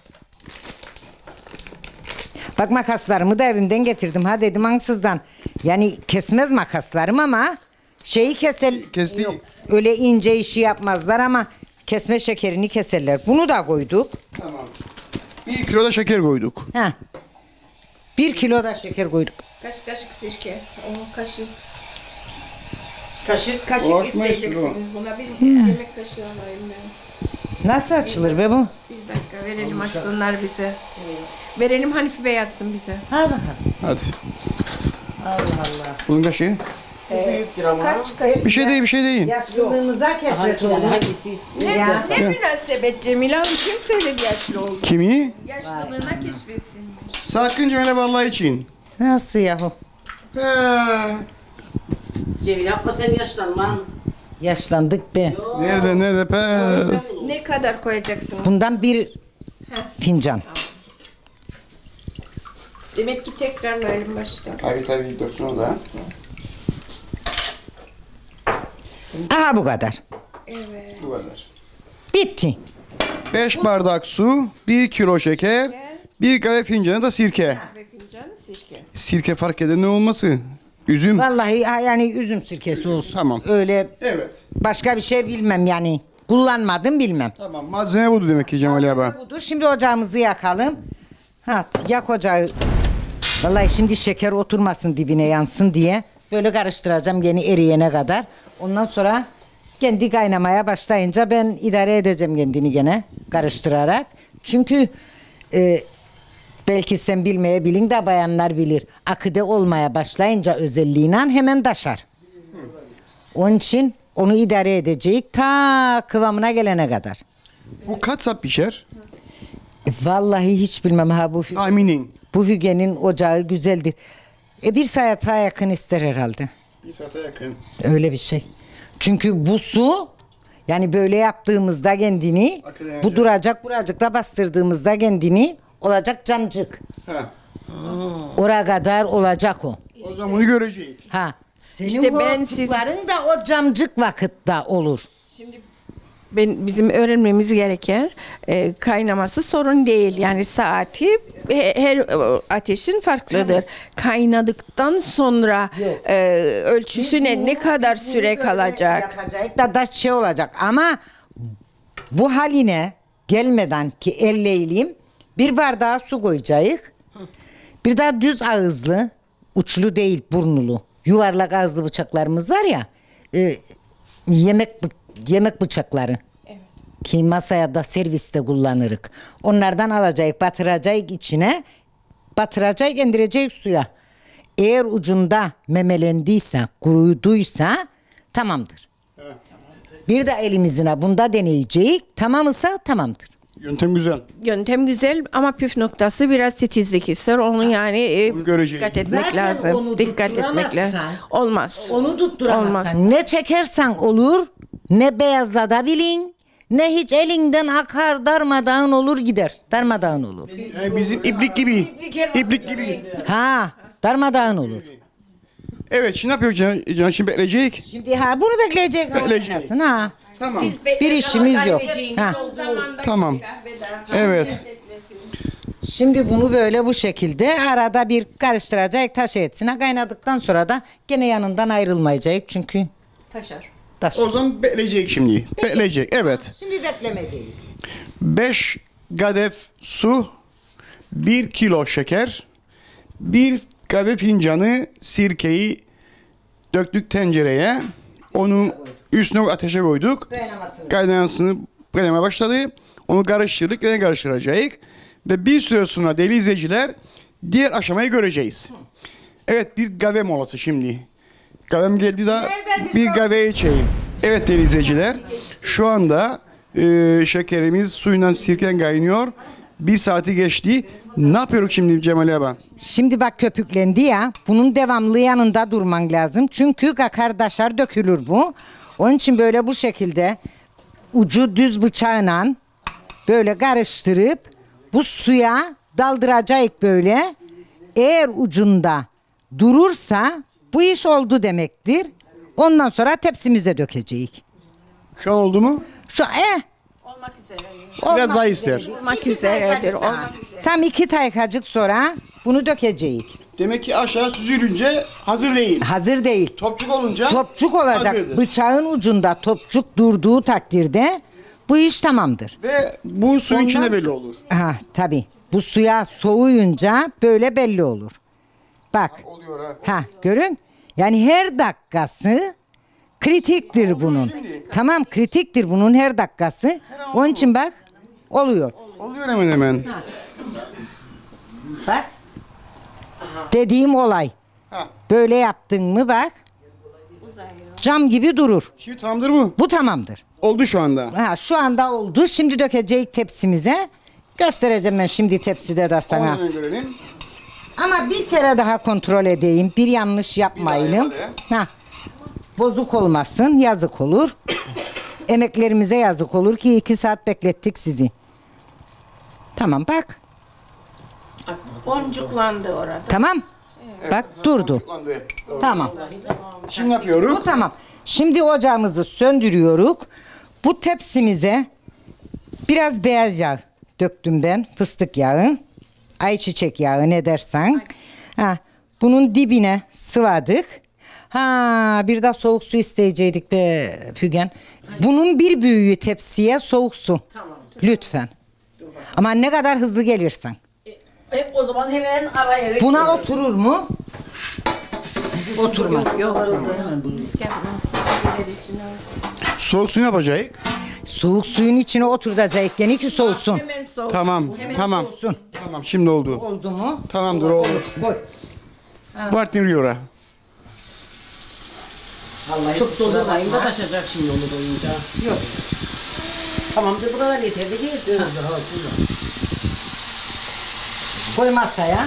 Bak makaslarımı da evimden getirdim. Ha dedim ansızdan. Yani kesmez makaslarım ama şeyi Kesti. Yok, öyle ince işi yapmazlar ama kesme şekerini keserler. Bunu da koyduk. Tamam. 1 kilo da şeker koyduk. Ha. 1 kilo da şeker koyduk. Kaç kaşık sirke? O kaşık. Kaşık. Kaşık Ulaşma isteyeceksiniz buna. Bir yemek kaşığı alayım ben. Nasıl açılır be bu? Bir dakika verelim açsınlar bize. Verelim Hanifi Bey atsın bize. Ha bakalım. Hadi. Allah Allah. Bunun kaşığı. Büyüktür ama. Kaç kaşık? Bir şey değil, bir şey değil. Yaşlılığımıza keşfetilir. Hangisi Ne, istiyorsa. ne münasebet Cemile Hanım kim söyledi yaşlı oldu? Kimi? Yaşlılığına keşfetsinmiş. Sakınca merhaba Allah için. Nasıl yahu? Cemil yapma sen yaşlanma. Yaşlandık be. Nerede pe? Ne kadar koyacaksın? Bundan bir fincan. Demek ki tekrarlayalım baştan. Tabii döksün o da. Aha bu kadar. Bu kadar. Bitti. 5 bardak su, 1 kilo şeker, 1 kahve fincanı da sirke. Ve fincanı sirke. Sirke fark eden ne olması? Üzüm. Vallahi yani üzüm sirkesi olsun. Tamam. Öyle Evet. başka bir şey bilmem yani. Kullanmadım bilmem. Tamam. Malzeme budur demek ki Cemal abi. Budur. Şimdi ocağımızı yakalım. Ha, yak ocağı. Vallahi şimdi şeker oturmasın dibine yansın diye böyle karıştıracağım yeni eriyene kadar. Ondan sonra kendi kaynamaya başlayınca ben idare edeceğim kendini gene karıştırarak. Çünkü belki sen bilmeyebilin de bayanlar bilir. Akıde olmaya başlayınca özelliğiyle hemen taşar. Onun için onu idare edeceğiz ta kıvamına gelene kadar. Bu kaç saat pişer? Vallahi hiç bilmem ha bu Tahminin. bu fügenin ocağı güzeldir. 1 saate yakın ister herhalde. 1 saate yakın. Öyle bir şey. Çünkü bu su yani böyle yaptığımızda kendini Akıda bu duracak buracıkta bastırdığımızda kendini olacak camcık. Ha. Oraya kadar olacak o. O zaman bunu göreceğiz. Ha. Senin İşte ben hortukların da o camcık vakitte olur. Bizim öğrenmemiz gereken kaynaması sorun değil. Yani saati her ateşin farklıdır. Kaynadıktan sonra ölçüsü ne kadar süre kalacak? Yapacak da şey olacak ama bu haline gelmeden ki elleyelim 1 bardağı su koyacağız. Bir daha düz ağızlı, uçlu değil burnulu, yuvarlak ağızlı bıçaklarımız var ya yemek bıçakları. Ki masaya da serviste kullanırız. Onlardan alacağız, batıracağız içine, batıracağız, indireceğiz suya. Eğer ucunda memelendiyse, kuruduysa tamamdır. Evet. Bir de elimizine bunda deneyeceğiz. Tamam ise tamamdır. Yöntem güzel. Yöntem güzel ama püf noktası biraz titizlik ister. Onu yani Bunu göreceğiz. dikkat etmek Zaten lazım. onu Dikkat etmek tutturamazsan- lazım. Olmaz. Onu tutturamazsan Olmaz. ne çekersen olur, ne beyazlatabilin, ne hiç elinden akar darmadağın olur gider. Darmadağın olur. Yani bizim iplik gibi. İplik gibi. Ha, darmadağın olur. Evet, şimdi ne yapıyoruz Can? Şimdi bekleyecek. Şimdi ha bunu bekleyecek. Bekleyecek. Ha. Tamam. Bir işimiz yok. Ha. Tamam. Evet. Şimdi bunu böyle bu şekilde arada bir karıştıracak taş etsine kaynadıktan sonra da gene yanından ayrılmayacak çünkü Taşar. taş. O zaman bekleyecek şimdi. Bekleyecek. Evet. Şimdi bekleme değil. 5 kadeh su, 1 kilo şeker, 1 kahve fincanı sirkeyi döktük tencereye. Onu üstüne ateşe koyduk. Kaynamaya başladı. Onu karıştırdık. Yine karıştıracağız. Ve bir süre sonra değerli izleyiciler diğer aşamayı göreceğiz. Evet, bir kahve molası şimdi. Kahvem geldi de bir kahve içeyim. Evet değerli izleyiciler, şu anda şekerimiz suyundan sirkeden kaynıyor. 1 saati geçti. Ne yapıyoruz şimdi Cemal abi? Şimdi bak köpüklendi ya. Bunun devamlı yanında durman lazım. Çünkü kakar daşar dökülür bu. Onun için böyle bu şekilde ucu düz bıçağla böyle karıştırıp bu suya daldıracağız böyle. Eğer ucunda durursa bu iş oldu demektir. Ondan sonra tepsimize dökeceğiz. Şu an oldu mu? Şu Biraz daha ister. Olmak üzeredir. Tam 2 dakikacık sonra bunu dökeceğiz. Demek ki aşağı süzülünce hazır değil. Hazır değil. Topçuk olunca Topçuk olacak. hazırdır. Bıçağın ucunda topçuk durduğu takdirde bu iş tamamdır. Ve bu suyun Ondan- içinde belli olur. Ha tabii. Bu suya soğuyunca böyle belli olur. Bak. Oluyor ha. Ha görün. Yani her dakikası kritiktir bunun. Tamam kritiktir bunun her dakikası. Onun için bak oluyor. Oluyor hemen hemen. Bak. Dediğim olay. Ha. Böyle yaptın mı bak. Cam gibi durur. Şimdi tamamdır bu. Bu tamamdır. Oldu şu anda. Ha şu anda oldu. Şimdi dökeceğiz tepsimize. Göstereceğim ben şimdi tepside de sana. Onu görelim. Ama bir kere daha kontrol edeyim. Bir yanlış yapmayalım. Bir Ha. Bozuk olmasın. Yazık olur. Emeklerimize yazık olur ki 2 saat beklettik sizi. Tamam bak. Boncuklandı orada. Tamam. Bak durdu. Toplandı. Tamam. Şimdi ne yapıyoruz? Bu tamam. Şimdi ocağımızı söndürüyoruz. Bu tepsimize biraz beyaz yağ döktüm ben. Fıstık yağı. Ayçiçek yağı ne dersen. Ha, bunun dibine sıvadık. Ha, bir de soğuk su isteyecektik be Fügen. Bunun bir büyüğü tepsiye soğuk su. Tamam. Lütfen. Ama ne kadar hızlı gelirsen. O zaman hemen araya. Buna oturur mu? Oturmaz. Soğuk su ne yapacağız? Soğuk suyun içine oturtacak gene ki soğusun. Hemen soğuk. Tamam. Tamam. Soğusun. Tamam şimdi oldu. Oldu mu? Tamamdır olur. Koy. Vartin Riora. Çok doldurmayın da taşacak şimdi onu doyunca. Yok. Tamamdır bu kadar yeterli değil. Koy masaya.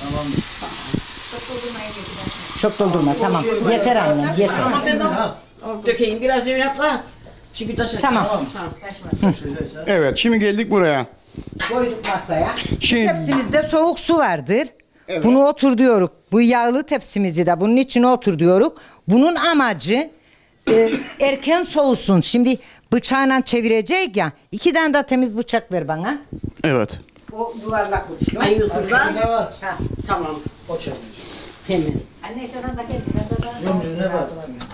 Çok doldurma tamam. Yeter annem yeter. Ama ben de dökeyim biraz yap da. Çünkü taşacak. Tamam. Evet şimdi geldik buraya. Koyduk masaya. Şimdi- Tepsimizde soğuk su vardır. Bunu otur diyoruz. Bu yağlı tepsimizi de bunun içine otur diyoruz. Bunun amacı erken soğusun. Şimdi bıçağla çevirecek ya. 2 tane de temiz bıçak ver bana. Evet. O yuvarlak uçlu. Aynısından. Ha. Tamam. O çevirecek. Hemen. Anne sen de gel. Ömrüne bak.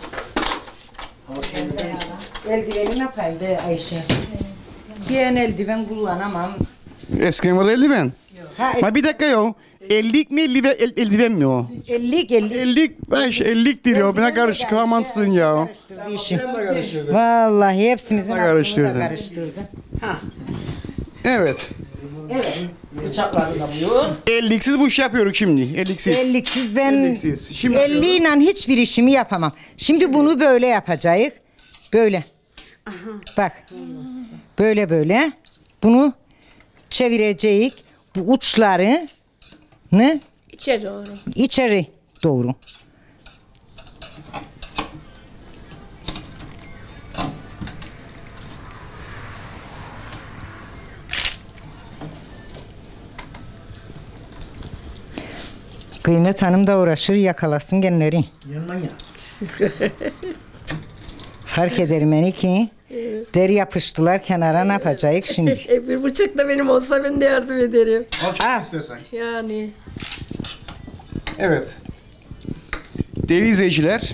Eldiveni ne yapayım be Ayşe? Ben eldiven kullanamam. Eskiden vardı eldiven. Ha, Ha bir dakika yo. Ellik mi eldiven mi o? 50. Ellik, baş elliktir ya. Bana karışık kavamansın ya. Vallahi hepsimizin Ne aklını karıştırdı? da karıştırdı. Evet. Evet. Bıçaklarını da buyur. Elliksiz bu işi yapıyoruz şimdi. Elliksiz. Elliksiz ben Elliksiz. Şimdi 50 ile hiçbir işimi yapamam. Şimdi bunu böyle yapacağız. Böyle. Bak. Böyle böyle. Bunu çevireceğiz. Bu uçlarını İçeri doğru. içeri doğru. Kıymet Hanım da uğraşır yakalasın genleri. Yanman ya. Fark ederim beni ki deri yapıştılar kenara ne yapacağız şimdi? Bir bıçak da benim olsa ben de yardım ederim. al çok Ah. istersen. Yani. Evet. Değerli izleyiciler.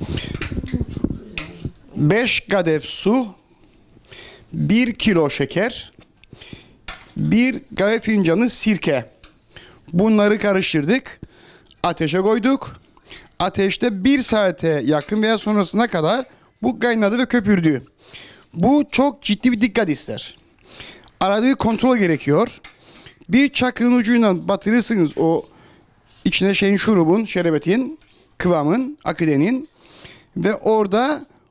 5 kadeh su, 1 kilo şeker, 1 kahve fincanı sirke. Bunları karıştırdık. Ateşe koyduk. Ateşte 1 saate yakın veya sonrasına kadar bu kaynadı ve köpürdü. Bu çok ciddi bir dikkat ister. Arada bir kontrol gerekiyor. Bir çakının ucuyla batırırsınız o içine şurubun, şerebetin, kıvamın, akidenin ve orada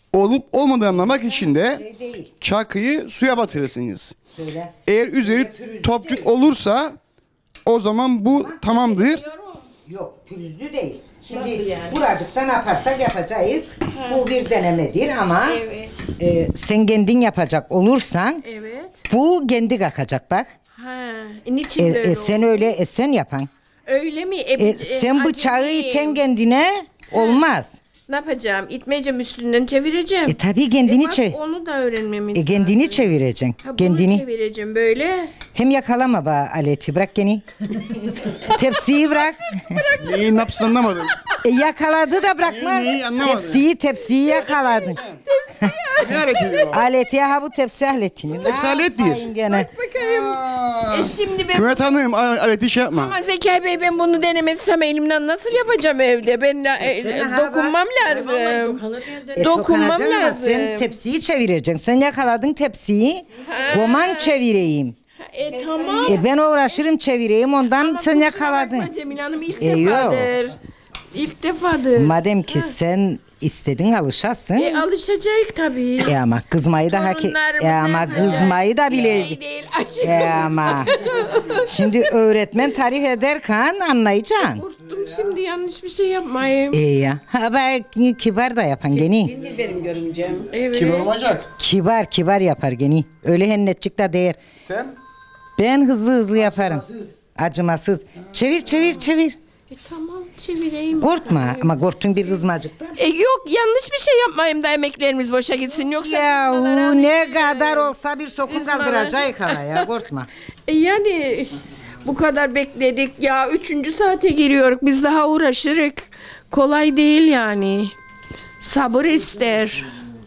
olup olmadığını anlamak için de Şey değil. çakıyı suya batırırsınız. Söyle. Eğer üzeri topçuk olursa o zaman bu tamamdır. Yok pürüzlü değil. Şimdi buracıkta ne yaparsak yapacağız. Bu bir denemedir ama sen kendin yapacak olursan Evet. bu kendi kalkacak bak. Ha. Niçin böyle Sen öyle sen yapan. Öyle mi? Sen bıçağı iten kendine olmaz. Ne yapacağım? İtmeyeceğim, üstünden çevireceğim. Tabii kendini Bak, çevir. onu da öğrenmemiz Kendini lazım. çevireceksin. Ha, bunu Kendini. çevireceğim böyle. Hem yakalama ba aleti bırak geni. Tepsiyi bırak. Neyi ne yapsın anlamadım. Yakaladı da bırakmaz. Neyi anlamadım. Tepsiyi yakaladın. Ne aleti diyor? Aleti ha bu tepsi aletini. Tepsi alet değil. Ayın gene. Bakayım. Şimdi ben Kıymet Hanım aleti şey yapma. ama Zekai Bey ben bunu denemezsem elimden nasıl yapacağım evde? Ben dokunmam lazım. Dokunmam Dokunacaksın ama lazım. sen tepsiyi çevireceksin. Sen yakaladın tepsiyi. Goman çevireyim. Tamam. Ben uğraşırım çevireyim ondan sen yakaladın. Bakma Cemile Hanım ilk Yok. defadır. İlk defadır. Madem ki sen istedin alışasın. Alışacak tabii. Ama kızmayı da hak Torunlarımız ama yapacak. kızmayı da Şey bilecek. değil açık. Ama şimdi öğretmen tarif ederken anlayacaksın. Korktum şimdi yanlış bir şey yapmayayım. Ya. Ha ben kibar da yapan geni. Kesindir benim görümcem. Evet. Kim olacak? Kibar yapar geni. Öyle hennetçik de değer. Sen? Ben hızlı yaparım. Acımasız. Çevir. Tamam çevireyim. Korkma ama korktun bir kızmacık da. Yok yanlış bir şey yapmayayım da emeklerimiz boşa gitsin. Yoksa kızmalara Yahu ne düşürüm. kadar olsa bir sokum Kızmalar. kaldıracak hala ya korkma. Yani bu kadar bekledik ya 3. saate giriyoruz. Biz daha uğraşırız. Kolay değil yani. Sabır ister.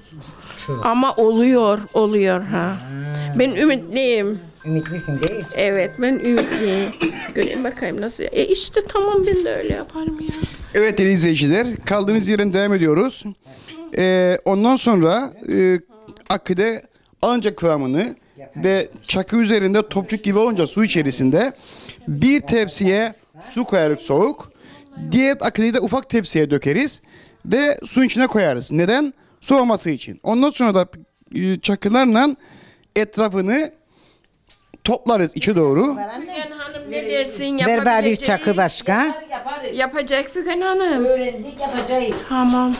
Ama oluyor ha. Ben ümitliyim. Ümitlisin değil. Evet ben ümitliyim. Göreyim bakayım nasıl. İşte tamam ben de öyle yaparım ya. Evet değerli izleyiciler, kaldığımız yerden devam ediyoruz. Ondan sonra akide alınca kıvamını ve çakı üzerinde topçuk gibi olunca su içerisinde bir tepsiye su koyarız soğuk. Diğer akideyi de ufak tepsiye dökeriz ve suyun içine koyarız. Neden? Soğuması için. Ondan sonra da çakılarla etrafını toplarız içe doğru. Fügen Hanım ne dersin? Ver bari bir Yapabileceği- çakı başka. Yaparız. Yapacak Fügen Hanım. Öğrendik yapacağız. Tamam.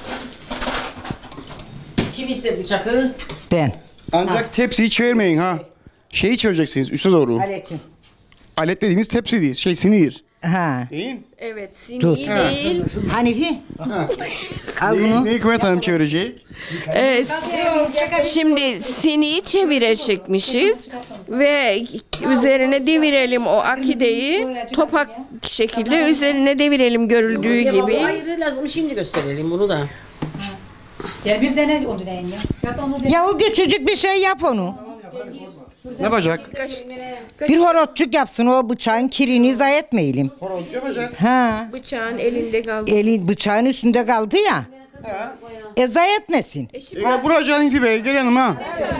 Kim istedi çakır? Ben. Ancak tepsiyi çevirmeyin ha. Şeyi çevireceksiniz üste doğru. Aletin. Alet dediğimiz tepsi değil. Sinir. Ha. Değil. Evet Tut. sini değil. Hanifi. Al bunu. Neyi Kıymet Hanım çevirecek? Şimdi siniyi çevirecekmişiz ve üzerine devirelim o akideyi topak şekilde üzerine devirelim görüldüğü gibi. Hayır lazım şimdi gösterelim bunu da. Gel bir dene onu deneyin ya. Ya da onu dene. Ya o küçücük bir şey yap onu. Ne yapacak? Bir horotçuk yapsın o bıçağın kirini zayi etmeyelim. Horoz yapacak. Ha. Bıçağın elinde kaldı. Eli bıçağın üstünde kaldı ya. Zayi etmesin. Buracı Hanifi Bey gelelim ha.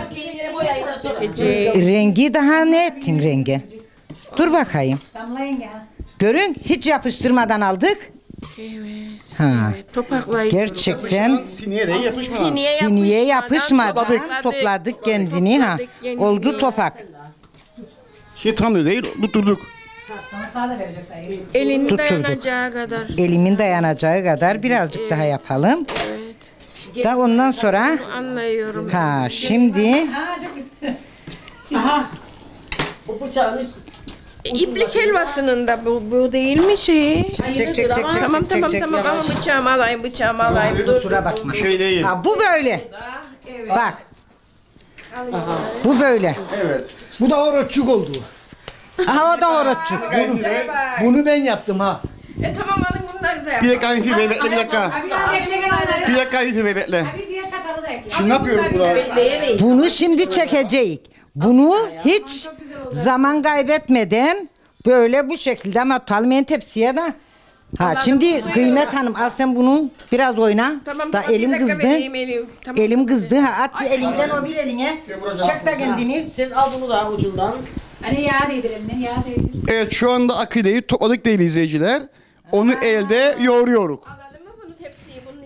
Rengi daha ne ettin rengi? Dur bakayım. Damlayın ya. Görün hiç yapıştırmadan aldık. Ha. Topaklayıp Gerçekten Siniye de yapışma. siniye yapışmadan topladık. topladık kendini ha. kendini. Oldu topak. Şey tam da değil, tutturduk. Sana sağ da verecek dayı. elin Tutturduk. dayanacağı kadar. Elimin dayanacağı kadar birazcık daha yapalım. Da ondan sonra Anlıyorum. ha şimdi Ha çok güzel. Aha. Bu bıçağın üstü. İplik helvasının da bu değil mi şey? çek Tamam ama bıçağımı alayım. Dur. kusura bakma. Şey değil. Ha bu böyle. Bak. Bu böyle. Evet. Bu da horotçuk oldu. Aha o da horotçuk. Bunu ben yaptım ha. Tamam alın bunları da yap. Bir dakika Hanifi Bey bekle bir dakika. Abi daha ekle gel onları. Bir dakika Hanifi Bey bekle. Abi diğer çatalı da ekle. Şimdi ne yapıyorum burada? Bekleyemeyin. Bunu şimdi çekeceğiz. Bunu hiç zaman kaybetmeden böyle bu şekilde ama tutalmayan tepsiye de. Ha şimdi Kıymet Hanım al sen bunu biraz oyna. Tamam da tamam elim bir dakika kızdı. vereyim elim. Tamam. Elim kızdı. Ha at bir elinden o bir eline. Çek da kendini. Sen al bunu da ucundan. Hani yağ değdir eline yağ değdir. Evet şu anda akideyi topladık değerli izleyiciler. Onu elde yoğuruyoruz. Alalım mı bunu tepsiyi? Bunu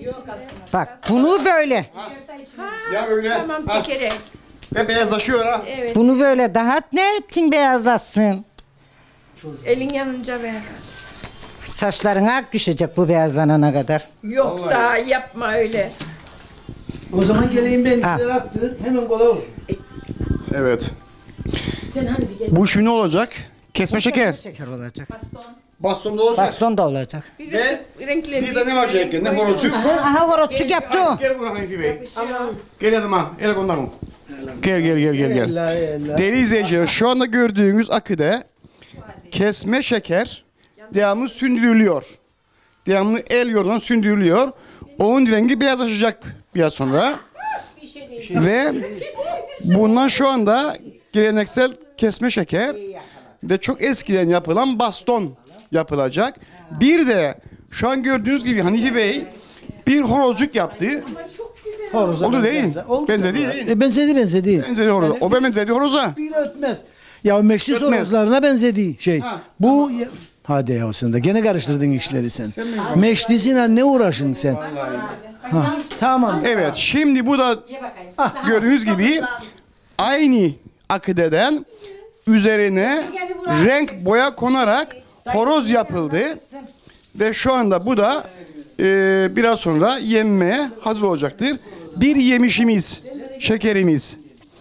Bak bunu böyle. Ya böyle. Tamam çekerek. Ve beyazlaşıyor ha. Bunu böyle dağıt ne ettin beyazlasın. Elin yanınca ver. Saçların ak düşecek bu beyazlanana kadar. Yok daha yapma öyle. O zaman geleyim ben işleri attır. Hemen kolay olsun. Evet. Sen hani bir gel. Bu şimdi ne olacak? Kesme şeker. Şeker olacak. Bastonda olacak. Baston da olacak. Ve Renkleri. bir de ne var Cenk'in? Ne horozcuk? Aha horotçuk yaptı o. Gel buraya Hanifi Bey. Gel yanıma. El ondan mı? Gel. Değerli izleyiciler, şu anda gördüğünüz aküde kesme şeker devamlı sündürülüyor. Devamlı el yordamından sündürülüyor. Onun rengi beyazlaşacak biraz sonra. Ve bundan şu anda geleneksel kesme şeker ve çok eskiden yapılan baston yapılacak. Bir de şu an gördüğünüz gibi Hanifi Bey bir horozcuk yaptı. Horoza Oldu değil. Oldu. Benzedi değil. Benzedi. Benzedi horoza. O benzedi horoza. Bir ötmez. Ya meclis Ötmez. horozlarına benzedi şey. Bu hadi ya sen de gene karıştırdın işleri sen. Meclisine ne uğraşın sen? Ha, tamam. Evet, şimdi bu da gördüğünüz gibi aynı akideden üzerine renk boya konarak horoz yapıldı. Ve şu anda bu da biraz sonra yenmeye hazır olacaktır. Bir yemişimiz, şekerimiz.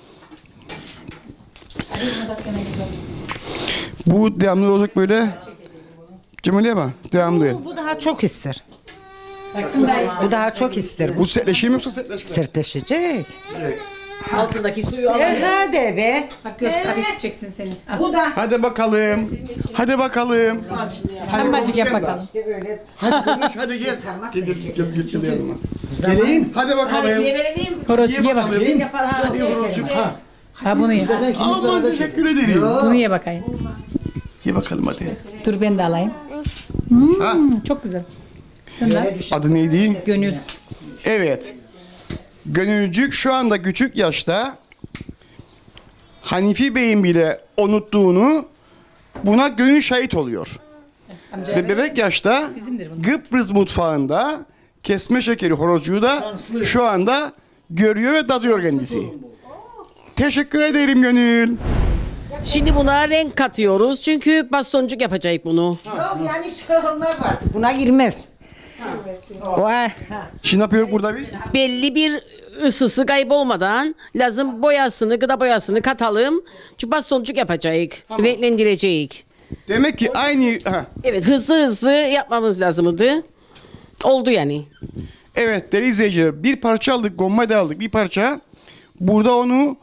Bu devamlı olacak böyle. Cemaliye bak, devamlı. Bu daha çok ister. Bu daha çok ister. Bu sertleşir mi yoksa sertleşmez? Sertleşecek. Altındaki suyu alalım. Hadi be. Bak göz abisi çeksin seni. Al. Bu da. Hadi bakalım. Hadi bakalım. Sambacık yap bakalım. Hadi konuş, hadi gel. Gel yanıma. Geleyim. Hadi bakalım. Diye verelim. Horoz ye bak. bakalım. Yapar ha. Hadi horozcuk. Ha bunu ye. İstersen Aman teşekkür ederim. Bunu ye bakayım. Ye bakalım hadi. Dur ben de alayım. Çok güzel. Sen de Adı neydi? gönül. Evet. Gönülcük şu anda küçük yaşta Hanifi Bey'in bile unuttuğunu buna gönül şahit oluyor. Ve bebek yaşta Bizimdir bunlar. Kıbrıs mutfağında kesme şekeri horozcuğu da şu anda görüyor ve tadıyor kendisi. Teşekkür ederim Gönül. Şimdi buna renk katıyoruz. Çünkü bastoncuk yapacak bunu. Yok yani şey olmaz artık. Buna girmez. O Şimdi ne yapıyoruz burada biz? Belli bir ısısı kaybolmadan lazım boyasını, gıda boyasını katalım. Çünkü bastoncuk yapacak. Renklendirecek. Demek ki aynı... Evet, hızlı yapmamız lazımdı. Oldu yani. Evet değerli izleyiciler, bir parça aldık, gommade aldık bir parça. Burada onu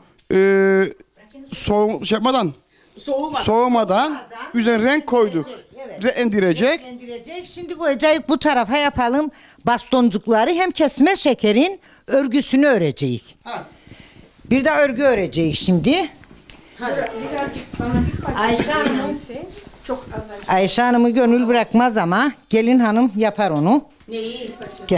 soğumadan üzerine renk koyduk. Rendirecek. Şimdi koyacağız bu tarafa yapalım bastoncukları hem kesme şekerin örgüsünü örecek. Bir de örgü örecek şimdi. Ayşe Hanım'ı Gönül bırakmaz ama gelin hanım yapar onu. Neyi? Gel.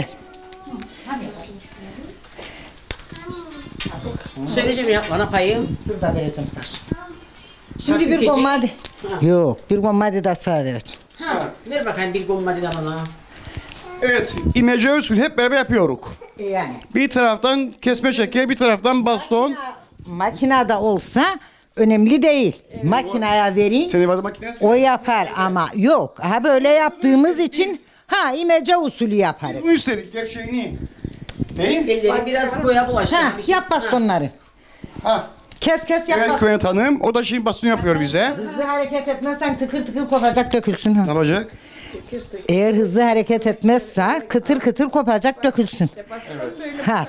Söyleyeceğim ya bana payım. Burada vereceğim sana. Şimdi bir Takip gommade. Yok bir gommade de sağ vereceğim. Ha, ver bakayım bir gomma da bana. Evet, imece usul hep beraber yapıyoruz. Yani. Bir taraftan kesme şeker, bir taraftan baston. Makinede olsa önemli değil. Makineye verin. Seni bazı makinesi. O yapar ama yok. Ha böyle yaptığımız için imece usulü yaparız. Bu üstelik gerçeğini. Değil mi? Elleri biraz boya bulaştı. Yap bastonları. Ha. Kes yap. Evet Kıvayet Hanım, o da şimdi baston yapıyor bize. Hızlı hareket etmezsen tıkır tıkır kopacak dökülsün. Ne yapacak? Eğer hızlı hareket etmezse kıtır kıtır kopacak dökülsün. Ha.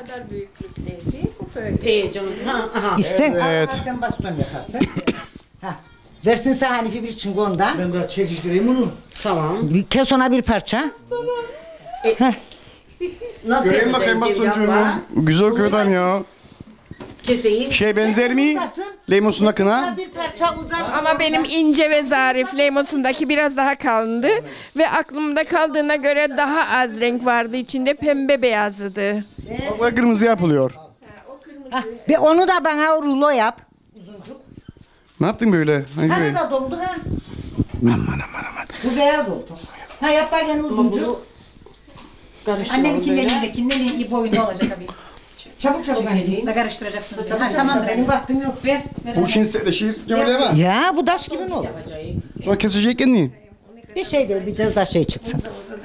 İyi canım. Ha, aha. İsten. Evet. Sen baston yaparsın. Ha. Versin sen Hanifi bir çingondan. Ben daha çekiştireyim bunu. Tamam. Kes ona bir parça. Nasıl Göreyim bakayım bastoncuğumu. Güzel Kıvayet Hanım ya. Keseyim. Benzer mi? Lemon akına. Bir parça uzat. Ama benim ince ve zarif lemosundaki biraz daha kalındı ve aklımda kaldığına göre daha az renk vardı, içinde pembe beyazdı. Bak kırmızı yapılıyor. Ve onu da bana rulo yap. Ne yaptın böyle? Hangi Hani böyle? da doldu ha. Aman. Bu beyaz oldu. Ha yap da gene uzuncu. Karıştıralım Annemkinin böyle. elindekinin elin boyunda olacak tabii. Çabuk çabuk anne. Da karıştıracaksın. Ha, tamam Benim vaktim yok. ver. Bu şimdi sertleşir Cemile bak. Ya bu taş gibi ne olur? Sonra kesecek kendini. Bir şey değil, biraz daha şey çıksın.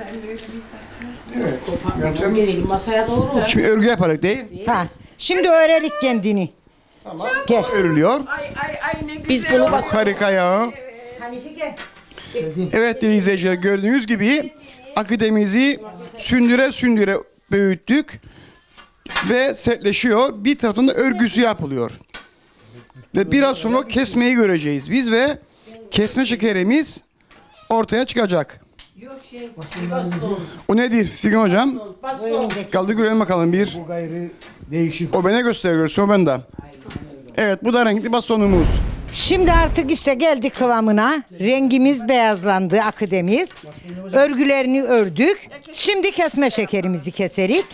Yöntem. Gelelim masaya doğru. Şimdi örgü yaparak değil. Ha. Şimdi öğrenik kendini. Tamam. Gel. Örülüyor. Biz bunu bas. Harika ya. Hanifi gel. Evet değerli izleyiciler, gördüğünüz gibi akademimizi sündüre sündüre büyüttük ve sertleşiyor. Bir tarafında örgüsü yapılıyor. Ve biraz sonra kesmeyi göreceğiz biz ve kesme şekerimiz ortaya çıkacak. O nedir Figen hocam? Kaldı görelim bakalım bir. Bu gayrı değişik. O bana gösteriyor, sonra ben de. Evet, bu da renkli bastonumuz. Şimdi artık işte geldik kıvamına. Rengimiz beyazlandı, akademiz. Örgülerini ördük. Şimdi kesme şekerimizi keserik.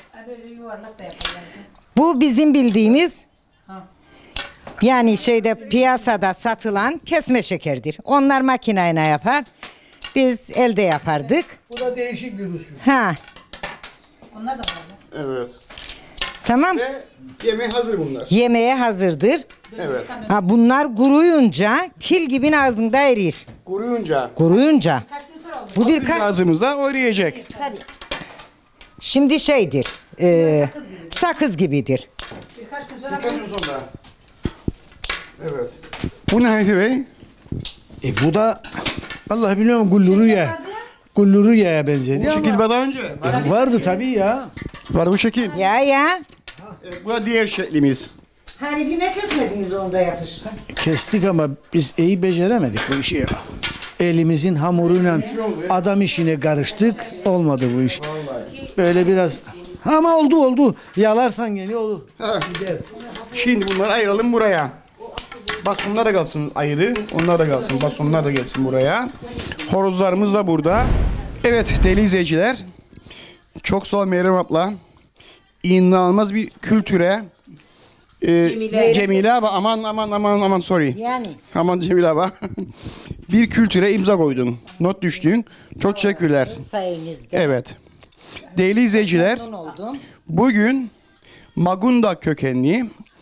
Bu bizim bildiğimiz yani şeyde piyasada satılan kesme şekerdir. Onlar makineyle yapar. Biz elde yapardık. Bu da değişik bir usul. Ha, Onlar da var. Evet. tamam. Ve yemeğe hazır bunlar. Yemeğe hazırdır. Evet. Ha, bunlar kuruyunca kil gibi ağzında erir. Kuruyunca Kuruyunca. Bu bir ağzımıza orayacak. şimdi şeydir. Sakız gibidir. Birkaç gün sonra. Evet. Bu ne Hanifi Bey? Bu da Allah bilmiyorum gulluru ya. Gulluru yaya benzedi Bu ama. şekil var daha önce. Vardı tabii ya. Var bu şekil. Ya. Evet, bu da diğer şeklimiz. Hani ne kesmediniz onda yapıştı? Kestik ama biz iyi beceremedik bu işi ya. Elimizin hamuruyla adam işine karıştık. Olmadı bu iş. Böyle biraz ama oldu. Yalarsan gene olur. Ha. Gider. Şimdi bunları ayıralım buraya. Bastonlar da kalsın ayrı. Onlar da kalsın. Bastonlar da gelsin buraya. Horozlarımız da burada. Evet değerli izleyiciler. Çok sağ ol Meryem abla. İnanılmaz bir kültüre. Cemile abla aman sorry. Yani. Aman Cemile abla. Bir kültüre imza koydun. Not düştün. Çok teşekkürler. Sayenizde. Evet. Değerli izleyiciler. Oldum. Bugün Magunda kökenli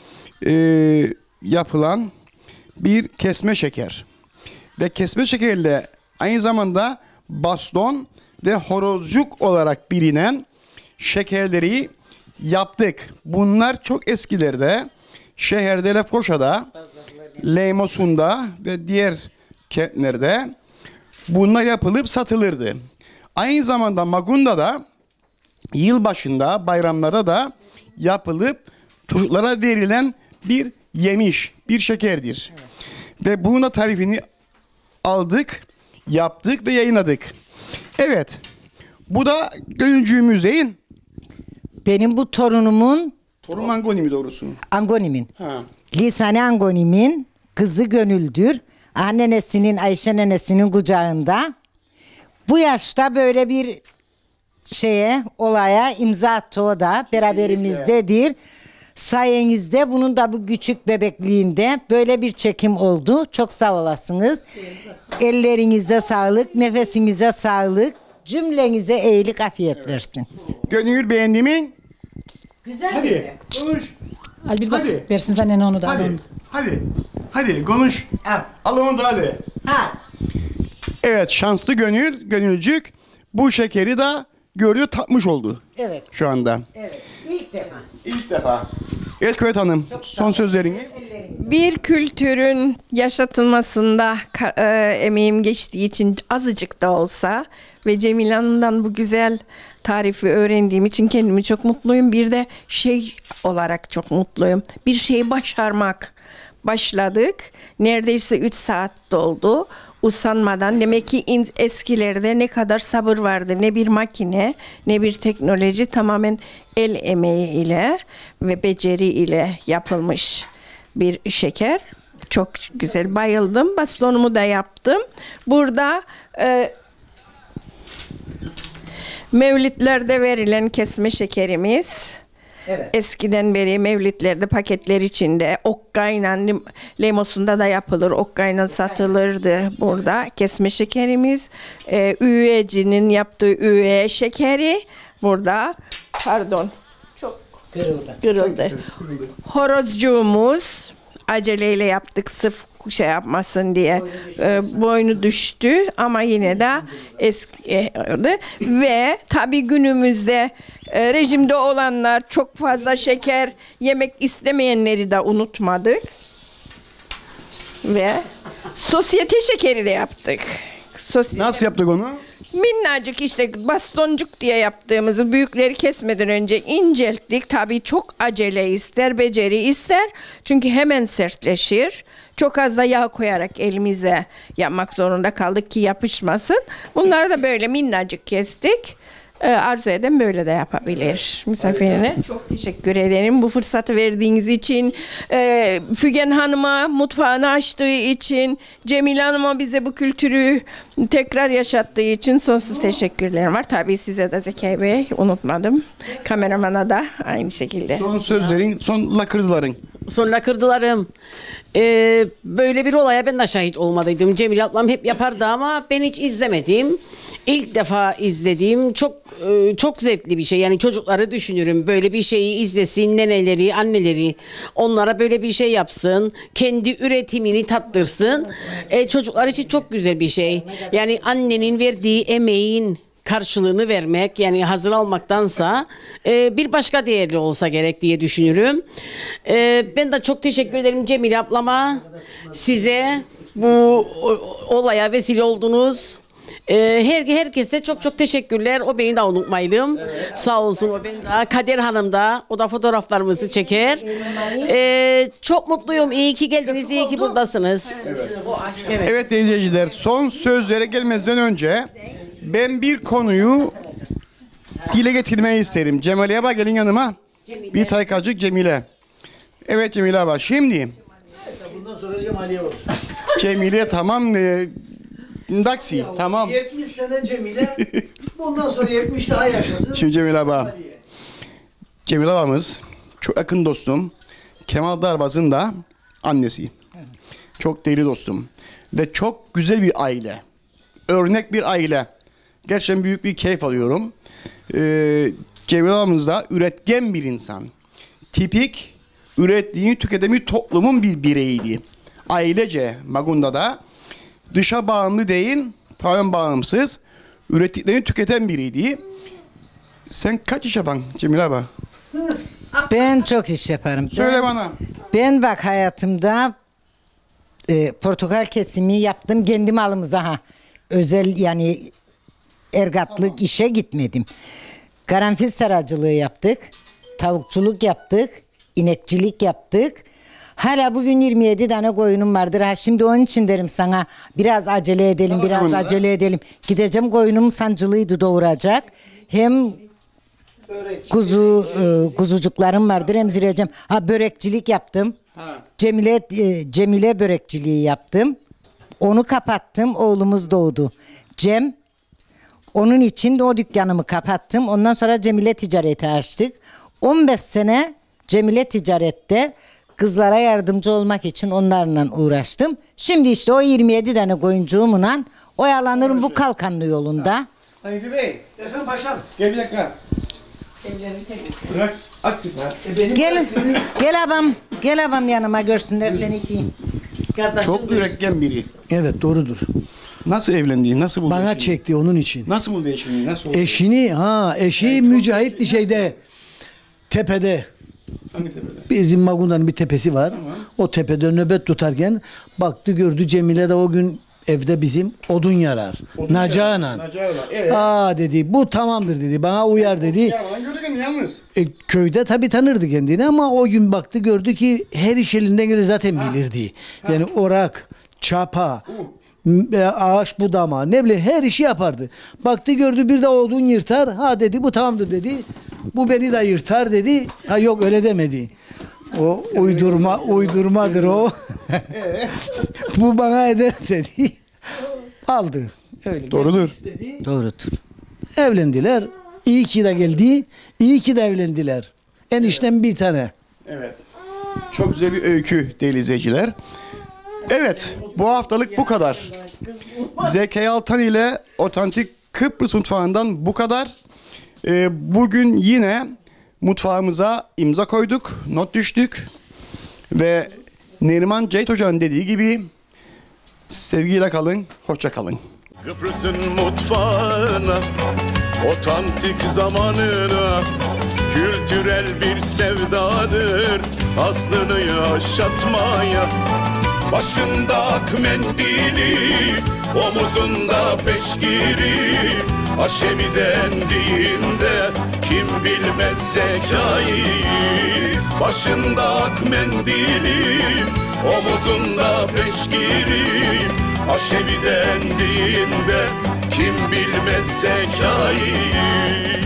yapılan bir kesme şeker. Ve kesme şekerle aynı zamanda baston ve horozcuk olarak bilinen şekerleri yaptık. Bunlar çok eskilerde şehirde Lefkoşa'da, Leymosun'da ve diğer kentlerde bunlar yapılıp satılırdı. Aynı zamanda Magunda'da yılbaşında, bayramlarda da yapılıp çocuklara verilen bir yemiş, bir şekerdir. Ve bunun tarifini aldık, yaptık ve yayınladık. Evet, bu da gönülcüğümüz değil. Benim bu torunumun Torun Angoni mi doğrusu? Angonimin. Ha. Lisane Angonimin kızı Gönüldür. Annenesinin Ayşe nenesinin kucağında. Bu yaşta böyle bir olaya imza attı o da beraberimizdedir. Sayenizde bunun da bu küçük bebekliğinde böyle bir çekim oldu. Çok sağ olasınız. Ellerinize sağlık, nefesinize sağlık. Cümlenize iyilik, afiyet versin. Gönül beğendiğimin. Güzel Hadi konuş. Al bir bas Hadi. versin sen onu da. Hadi konuş. Al. Al onu da hadi. Ha. Evet şanslı gönülcük bu şekeri de gördü tatmış oldu Evet. şu anda. Evet. İlk defa. İlk defa. Evet Kıvet Hanım son sözlerini. Bir kültürün yaşatılmasında emeğim geçtiği için azıcık da olsa ve Cemile Hanım'dan bu güzel tarifi öğrendiğim için kendimi çok mutluyum. Bir de olarak çok mutluyum. Bir şeyi başarmak. Başladık. Neredeyse 3 saat doldu. Usanmadan. Demek ki eskilerde ne kadar sabır vardı. Ne bir makine, ne bir teknoloji. Tamamen el emeği ile ve beceri ile yapılmış bir şeker. Çok güzel. Bayıldım. Bastonumu da yaptım. Burada mevlitlerde verilen kesme şekerimiz. Evet. Eskiden beri mevlitlerde paketler içinde okkayla Lemosunda da yapılır. Okkayla satılırdı burada. Kesme şekerimiz. Üyecinin yaptığı üye şekeri. burada. Pardon. Kırıldı. Horozcuğumuz aceleyle yaptık sırf şey yapmasın diye. Boynu düştü ama yine de eski ve tabii günümüzde rejimde olanlar, çok fazla şeker yemek istemeyenleri de unutmadık. Ve sosyete şekeri de yaptık. Nasıl yaptık onu? Minnacık işte bastoncuk diye yaptığımızı büyükleri kesmeden önce incelttik. Tabii çok acele ister, beceri ister. Çünkü hemen sertleşir. Çok az da yağ koyarak elimize yapmak zorunda kaldık ki yapışmasın. Bunları da böyle minnacık kestik. Arzu eden böyle de yapabilir misafirine. Çok teşekkür ederim bu fırsatı verdiğiniz için. Fügen Hanım'a mutfağını açtığı için, Cemile Hanım'a bize bu kültürü tekrar yaşattığı için sonsuz teşekkürlerim var. Tabii size de Zekai Bey unutmadım. Kameramana da aynı şekilde. Son sözlerin, son lakırdıların. Son lakırdılarım. Böyle bir olaya ben de şahit olmadıydım. Cemile ablam hep yapardı ama ben hiç izlemedim. İlk defa izlediğim çok zevkli bir şey. Yani çocukları düşünürüm. Böyle bir şeyi izlesin, neneleri, anneleri. Onlara böyle bir şey yapsın. Kendi üretimini tattırsın. Çocuklar için çok güzel bir şey. Yani annenin verdiği emeğin karşılığını vermek, yani hazır almaktansa bir başka değerli olsa gerek diye düşünürüm. Ben de çok teşekkür ederim Cemile ablama. Size bu olaya vesile oldunuz. Herkese çok çok teşekkürler. O beni de unutmayalım. Evet. Sağ olsun o beni de. Kader Hanım da. O da fotoğraflarımızı çeker. Çok mutluyum. İyi ki geldiniz. İyi ki buradasınız. Evet izleyiciler, son sözlere gelmezden önce ben bir konuyu dile getirmeyi isterim. Cemile abla gelin yanıma. Bir taykacık Cemile. Evet Cemile abla. Şimdi Bundan sonra Cemaliye olsun. Cemile tamam. Daksi tamam. 70 sene Cemile. Bundan sonra 70 daha yaşasın. Şimdi Cemile abla. Cemile ablamız çok yakın dostum. Kemal Darbaz'ın da annesi. Çok değerli dostum. Ve çok güzel bir aile. Örnek bir aile. Gerçekten büyük bir keyif alıyorum. Cemile ablamız da üretken bir insan. Tipik ürettiğini tüketen bir toplumun bir bireyiydi. Ailece Magunda'da dışa bağımlı değil, tamamen bağımsız, ürettiklerini tüketen biriydi. Sen kaç iş yapan Cemile abla? Ben çok iş yaparım. Söyle bana. Ben bak hayatımda portakal kesimi yaptım kendi malımıza ha. Özel yani ergatlık işe gitmedim. Karanfil seracılığı yaptık. Tavukçuluk yaptık. İnekçilik yaptık. Hala bugün 27 tane koyunum vardır. Ha şimdi onun için derim sana biraz acele edelim, biraz acele edelim. Gideceğim koyunum sancılıydı doğuracak. Hem kuzucuklarım vardır emzireceğim. Ha börekçilik yaptım. Cemile börekçiliği yaptım. Onu kapattım. Oğlumuz doğdu. Cem. Onun için o dükkanımı kapattım. Ondan sonra Cemile ticareti açtık. 15 sene Cemile ticarette kızlara yardımcı olmak için onlarla uğraştım. Şimdi işte o 27 tane koyuncuğumla oyalanırım bu Kalkanlı yolunda. Sayın Bey. Efendim paşam. Gel bir dakika. Bırak. Aç sıfır. Gel abam yanıma görsünler seni ki. Çok üretken biri. Evet doğrudur. Nasıl evlendi? Nasıl buldu Bana eşini? çekti onun için. Nasıl buldu eşini? Nasıl oldu? Eşi Mücahitli şeyde tepede. Hangi tepede? Bizim Magunda'nın bir tepesi var. Tamam. O tepede nöbet tutarken baktı gördü Cemile de o gün evde bizim odun yarar. Nacağına. Evet. Aa dedi bu tamamdır dedi bana uyar dedi. Yalan gördün yalnız. Köyde tabii tanırdı kendini ama o gün baktı gördü ki her iş elinden gelir zaten bilirdi. Yani orak, çapa, ağaç budama ne bileyim her işi yapardı. Baktı gördü bir de odun yırtar. Ha dedi bu tamamdır dedi. Bu beni de yırtar dedi. Ha yok öyle demedi. O uydurmadır o. Bu bana eder dedi. Aldı. Öyle. Doğrudur. Doğrudur. Evlendiler. İyi ki de geldi. İyi ki de evlendiler. Enişten bir tane. Evet. Çok güzel bir öykü değerli izleyiciler. Evet, bu haftalık bu kadar. Zekai Altan ile Otantik Kıbrıs mutfağından bu kadar. Bugün yine mutfağımıza imza koyduk, not düştük ve Neriman Ceyt Hoca'nın dediği gibi sevgiyle kalın, hoşça kalın. Kıbrıs'ın mutfağına, otantik zamanına, kültürel bir sevdadır aslını yaşatmaya. Başında ak mendili, omuzunda peşkiri, Aşevi dendiğinde kim bilmez zekayı. Başında ak mendili, omuzunda peşkiri, Aşevi dendiğinde kim bilmez zekayı.